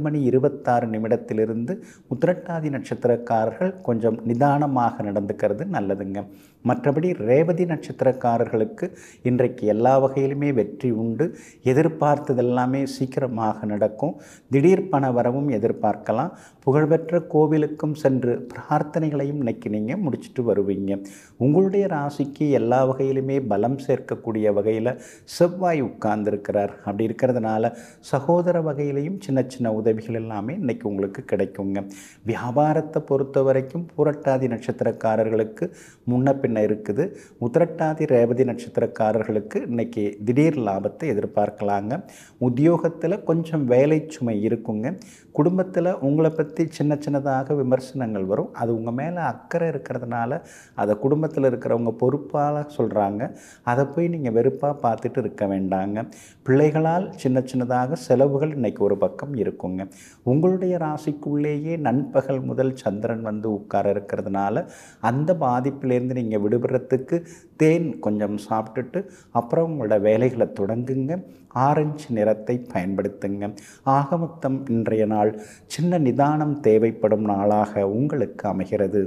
5:26 உத்திரட்டாதி நட்சத்திரக்காரர்கள் கொஞ்சம் நிதானமாக நடந்துக்கிறது நல்லதுங்க. மற்றபடி ரேவதி நட்சத்திரக்காரர்களுக்கு இன்றைக்கு எல்லா வகையிலுமே வெற்றி உண்டு. எதிர்பார்த்ததெல்லாமே சீக்கிரமாக நடக்கும். திடீர் பண வரவும் எதிர்பார்க்கலாம். புகழ்பெற்ற கோவிலுக்கும் சென்று பிரார்த்தனைகளையும் இன்னைக்கு நீங்கள் முடிச்சுட்டு வருவீங்க. உங்களுடைய ராசிக்கு எல்லா வகையிலுமே பலம் சேர்க்கக்கூடிய வகையில் செவ்வாய் உட்கார்ந்துருக்கிறார். அப்படி இருக்கிறதுனால சகோதர வகையிலையும் சின்ன சின்ன உதவிகள் எல்லாமே இன்றைக்கி உங்களுக்கு கிடைக்குங்க. வியாபாரத்தை பொறுத்த வரைக்கும் பூரட்டாதி நட்சத்திரக்காரர்களுக்கு முன்ன பின்ன இருக்குது. உத்திரட்டாதி ரேவதி நட்சத்திரக்காரர்களுக்கு இன்றைக்கி திடீர் லாபத்தை எதிர்பார்க்கலாங்க. உத்தியோகத்தில் கொஞ்சம் வேலை சுமை இருக்குங்க. குடும்பத்தில் உங்களை பற்றி சின்னதாக விமர்சனங்கள் வரும். அது உங்கள் மேலே அக்கறை இருக்கிறதுனால அதை குடும்பத்தில் இருக்கிறவங்க பொறுப்பாக சொல்கிறாங்க. அதை போய் நீங்கள் வெறுப்பாக பார்த்துட்டு இருக்க வேண்டாங்க. பிள்ளைகளால் சின்னதாக செலவுகள் இன்றைக்கி ஒரு பக்கம் இருக்குங்க. உங்களுடைய ராசிக்குள்ளேயே நண்பகல் முதல் சந்திரன் உட்கார இருக்கிறதுனால அந்த பாதிப்பிலேருந்து நீங்கள் விடுபடுறதுக்கு தேன் கொஞ்சம் சாப்பிட்டுட்டு அப்புறம் உங்களோட வேலைகளை தொடங்குங்க. ஆரஞ்சு நிறத்தை பயன்படுத்துங்க. ஆகமொத்தம் இன்றைய நாள் சின்ன நிதானம் தேவைப்படும் நாளாக உங்களுக்கு அமைகிறது.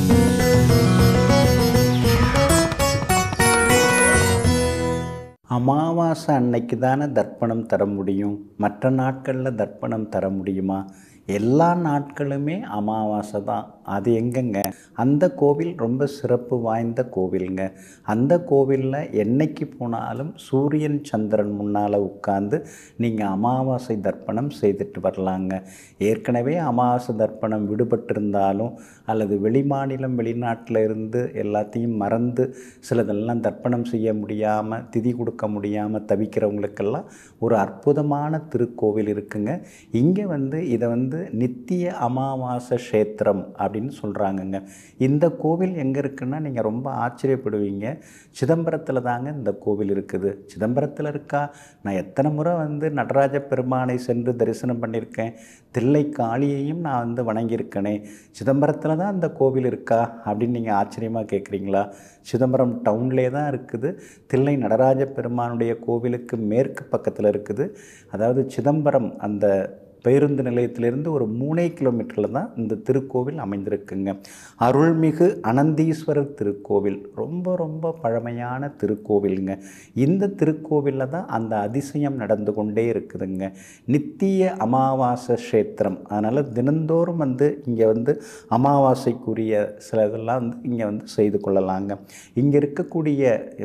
அமாவாசை அன்னைக்கு தானே தர்ப்பணம் தர முடியும். மற்ற நாட்களில் தர்ப்பணம் தர முடியுமா? எல்லா நாட்களுமே அமாவாசை தான். அது எங்கங்க? அந்த கோவில் ரொம்ப சிறப்பு வாய்ந்த கோவிலுங்க. அந்த கோவிலில் என்னைக்கு போனாலும் சூரியன் சந்திரன் முன்னால் உட்கார்ந்து நீங்கள் அமாவாசை தர்ப்பணம் செய்துட்டு வரலாங்க. ஏற்கனவே அமாவாசை தர்ப்பணம் விடுபட்டிருந்தாலும் அல்லது வெளிமாநிலம் வெளிநாட்டில் இருந்து எல்லாத்தையும் மறந்து சிலதெல்லாம் தர்ப்பணம் செய்ய முடியாமல் திதி கொடுக்க முடியாமல் தவிக்கிறவங்களுக்கெல்லாம் ஒரு அற்புதமான திருக்கோவில் இருக்குங்க. இங்கே இதை நித்திய அமாவாசை க்ஷேத்திரம் அப்படி அப்படின்னு சொல்கிறாங்கங்க. இந்த கோவில் எங்கே இருக்குன்னா நீங்கள் ரொம்ப ஆச்சரியப்படுவீங்க. சிதம்பரத்தில் தாங்க இந்த கோவில் இருக்குது. சிதம்பரத்தில் இருக்கா? நான் எத்தனை முறை நடராஜ பெருமானை சென்று தரிசனம் பண்ணியிருக்கேன். தில்லை காளியையும் நான் வணங்கியிருக்கேனே. சிதம்பரத்தில் தான் இந்த கோவில் இருக்கா அப்படின்னு நீங்கள் ஆச்சரியமாக கேட்குறீங்களா? சிதம்பரம் டவுன்லேயே தான் இருக்குது. தில்லை நடராஜ பெருமானுடைய கோவிலுக்கு மேற்கு பக்கத்தில் இருக்குது. அதாவது சிதம்பரம் அந்த பேருந்து நிலையத்திலிருந்து ஒரு 3 கிலோமீட்டரில் தான் இந்த திருக்கோவில் அமைந்திருக்குங்க. அருள்மிகு அனந்தீஸ்வரர் திருக்கோவில் ரொம்ப ரொம்ப பழமையான திருக்கோவிலுங்க. இந்த திருக்கோவிலில் தான் அந்த அதிசயம் நடந்து கொண்டே இருக்குதுங்க. நித்திய அமாவாசை க்ஷேத்திரம். அதனால் தினந்தோறும் இங்கே அமாவாசைக்குரிய சில இதெல்லாம் இங்கே செய்து கொள்ளலாங்க. இங்கே இருக்கக்கூடிய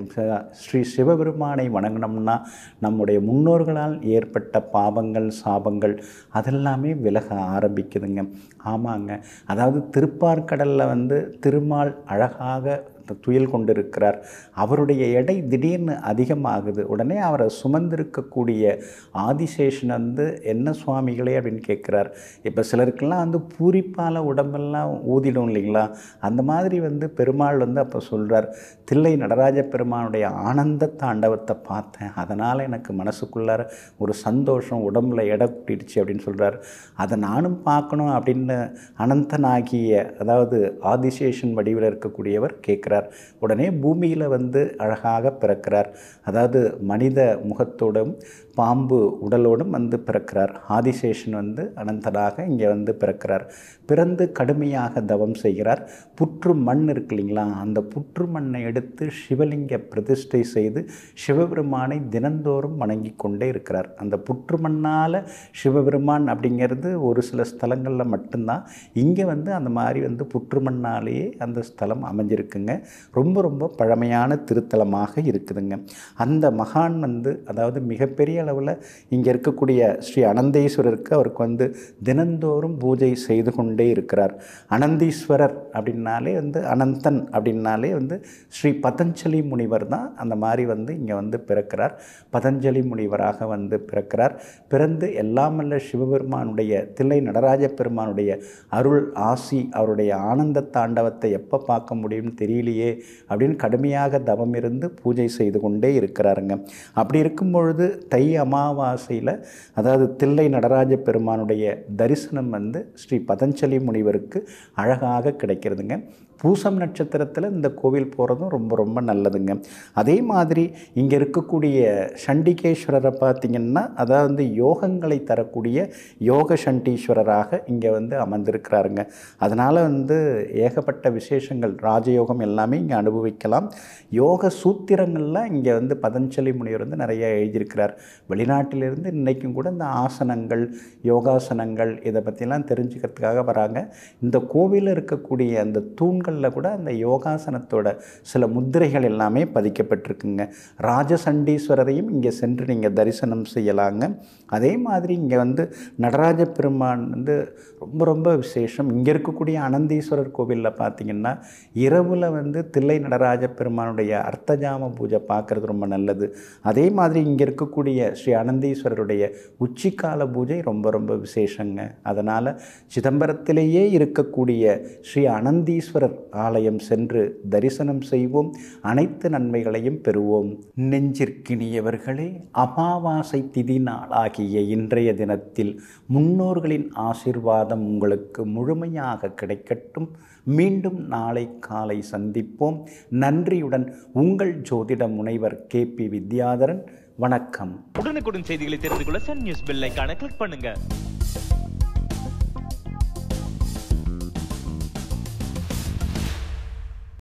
ஸ்ரீ சிவபெருமானை வணங்கினோம்னா நம்முடைய முன்னோர்களால் ஏற்பட்ட பாவங்கள் சாபங்கள் அதெல்லாமே விலக ஆரம்பிக்குதுங்க. ஆமாங்க. அதாவது திருப்பார்கடலில் திருமால் அழகாக துயில் கொண்டிருக்கிறார். அவருடைய எடை திடீர்னு அதிகமாகுது. உடனே அவரை சுமந்திருக்கக்கூடிய ஆதிசேஷன் என்ன சுவாமிகளே அப்படின்னு கேட்குறார். இப்போ சிலருக்கெல்லாம் பூரிப்பால் உடம்பெல்லாம் ஊதிடும் இல்லைங்களா? அந்த மாதிரி பெருமாள் அப்போ சொல்கிறார், தில்லை நடராஜ பெருமானுடைய ஆனந்த தாண்டவத்தை பார்த்தேன், அதனால் எனக்கு மனசுக்குள்ளார ஒரு சந்தோஷம், உடம்புல எடை கூட்டிடுச்சு அப்படின்னு சொல்கிறார். அதை நானும் பார்க்கணும் அப்படின்னு அனந்தனாகிய அதாவது ஆதிசேஷன் வடிவில் இருக்கக்கூடியவர் கேட்குறார். உடனே பூமியில் அழகாக பிறக்கிறார். அதாவது மனித முகத்தோடும் பாம்பு உடலோடும் பிறக்கிறார். ஆதிசேஷன் அனந்தனாக இங்கே பிறக்கிறார். பிறந்து கடுமையாக தவம் செய்கிறார். புற்று மண் இருக்கு இல்லைங்களா? அந்த புற்று மண்ணை எடுத்து சிவலிங்க பிரதிஷ்டை செய்து சிவபெருமானை தினந்தோறும் வணங்கி கொண்டே இருக்கிறார். அந்த புற்று மண்ணால் சிவபெருமான் அப்படிங்கிறது ஒரு சில ஸ்தலங்களில் மட்டும்தான். இங்கே அந்த மாதிரி புற்று மண்ணாலேயே அந்த ஸ்தலம் அமைஞ்சிருக்குங்க. ரொம்ப ரொம்ப பழமையான திருத்தலமாக இருக்குதுங்க. அந்த மகான் அதாவது மிகப்பெரிய அளவில் இங்கே இருக்கக்கூடிய ஸ்ரீ அனந்தீஸ்வரருக்கு அவருக்கு தினந்தோறும் பூஜை செய்து கொண்டே இருக்கிறார். அனந்தீஸ்வரர் அப்படின்னாலே அனந்தன் அப்படின்னாலே ஸ்ரீ பதஞ்சலி முனிவர் தான் அந்த மாதிரி இங்கே பிறக்கிறார். பதஞ்சலி முனிவராக பிறக்கிறார். பிறந்து எல்லாமல்ல சிவபெருமானுடைய தில்லை நடராஜ பெருமானுடைய அருள் ஆசி, அவருடைய ஆனந்த தாண்டவத்தை எப்போ பார்க்க முடியும்னு தெரியலையே அப்படின்னு கடுமையாக தவம் இருந்து பூஜை செய்து கொண்டே இருக்கிறாருங்க. அப்படி இருக்கும் பொழுது தை அமாவாசையில் அதாவது தில்லை நடராஜ பெருமானுடைய தரிசனம் ஸ்ரீ பதஞ்சலி முனிவருக்கு அழகாக கிடைக்கிறதுங்க. பூசம் நட்சத்திரத்தில் இந்த கோவில் போகிறதும் ரொம்ப ரொம்ப நல்லதுங்க. அதே மாதிரி இங்கே இருக்கக்கூடிய சண்டிகேஸ்வரரை பார்த்திங்கன்னா அதாவது யோகங்களை தரக்கூடிய யோக சண்டீஸ்வரராக இங்கே அமர்ந்திருக்கிறாருங்க. அதனால் ஏகப்பட்ட விசேஷங்கள் ராஜயோகம் எல்லாமே இங்கே அனுபவிக்கலாம். யோக சூத்திரங்கள்லாம் இங்கே பதஞ்சலி முனிவர் நிறைய எழுதியிருக்கிறார். வெளிநாட்டிலிருந்து இன்றைக்கும் கூட இந்த ஆசனங்கள் யோகாசனங்கள் இதை பற்றிலாம் தெரிஞ்சுக்கிறதுக்காக வராங்க. இந்த கோவிலில் இருக்கக்கூடிய அந்த தூண்கள் கூட அந்த யோகாசனத்தோட சில முத்திரைகள் எல்லாமே பதிக்கப்பட்டிருக்குங்க. ராஜசண்டீஸ்வரரையும் இங்கே சென்று நீங்கள் தரிசனம் செய்யலாங்க. அதே மாதிரி இங்கே நடராஜ பெருமான் ரொம்ப ரொம்ப விசேஷம். இங்கே இருக்கக்கூடிய அனந்தீஸ்வரர் கோவிலில் பார்த்திங்கன்னா இரவில் தில்லை நடராஜ பெருமானுடைய அர்த்தஜாம பூஜை பார்க்குறது ரொம்ப நல்லது. அதே மாதிரி இங்கே இருக்கக்கூடிய ஸ்ரீ அனந்தீஸ்வரருடைய உச்சிக்கால பூஜை ரொம்ப ரொம்ப விசேஷங்க. அதனால் சிதம்பரத்திலேயே இருக்கக்கூடிய ஸ்ரீ அனந்தீஸ்வரர் ஆலயம் சென்று தரிசனம் செய்வோம். அனைத்து நன்மைகளையும் பெறுவோம். நெஞ்சிற்கினியவர்களே, அமாவாசை திதி நாளாகிய இன்றைய தினத்தில் முன்னோர்களின் ஆசீர்வாதம் உங்களுக்கு முழுமையாக கிடைக்கட்டும். மீண்டும் நாளை காலை சந்திப்போம். நன்றியுடன் உங்கள் ஜோதிட முனைவர் KP வித்யாதரன். வணக்கம். உடனுக்குடன் செய்திகளை தெரிந்து கொள்ள சன் நியூஸ் பெல் ஐகானை கிளிக் பண்ணுங்க.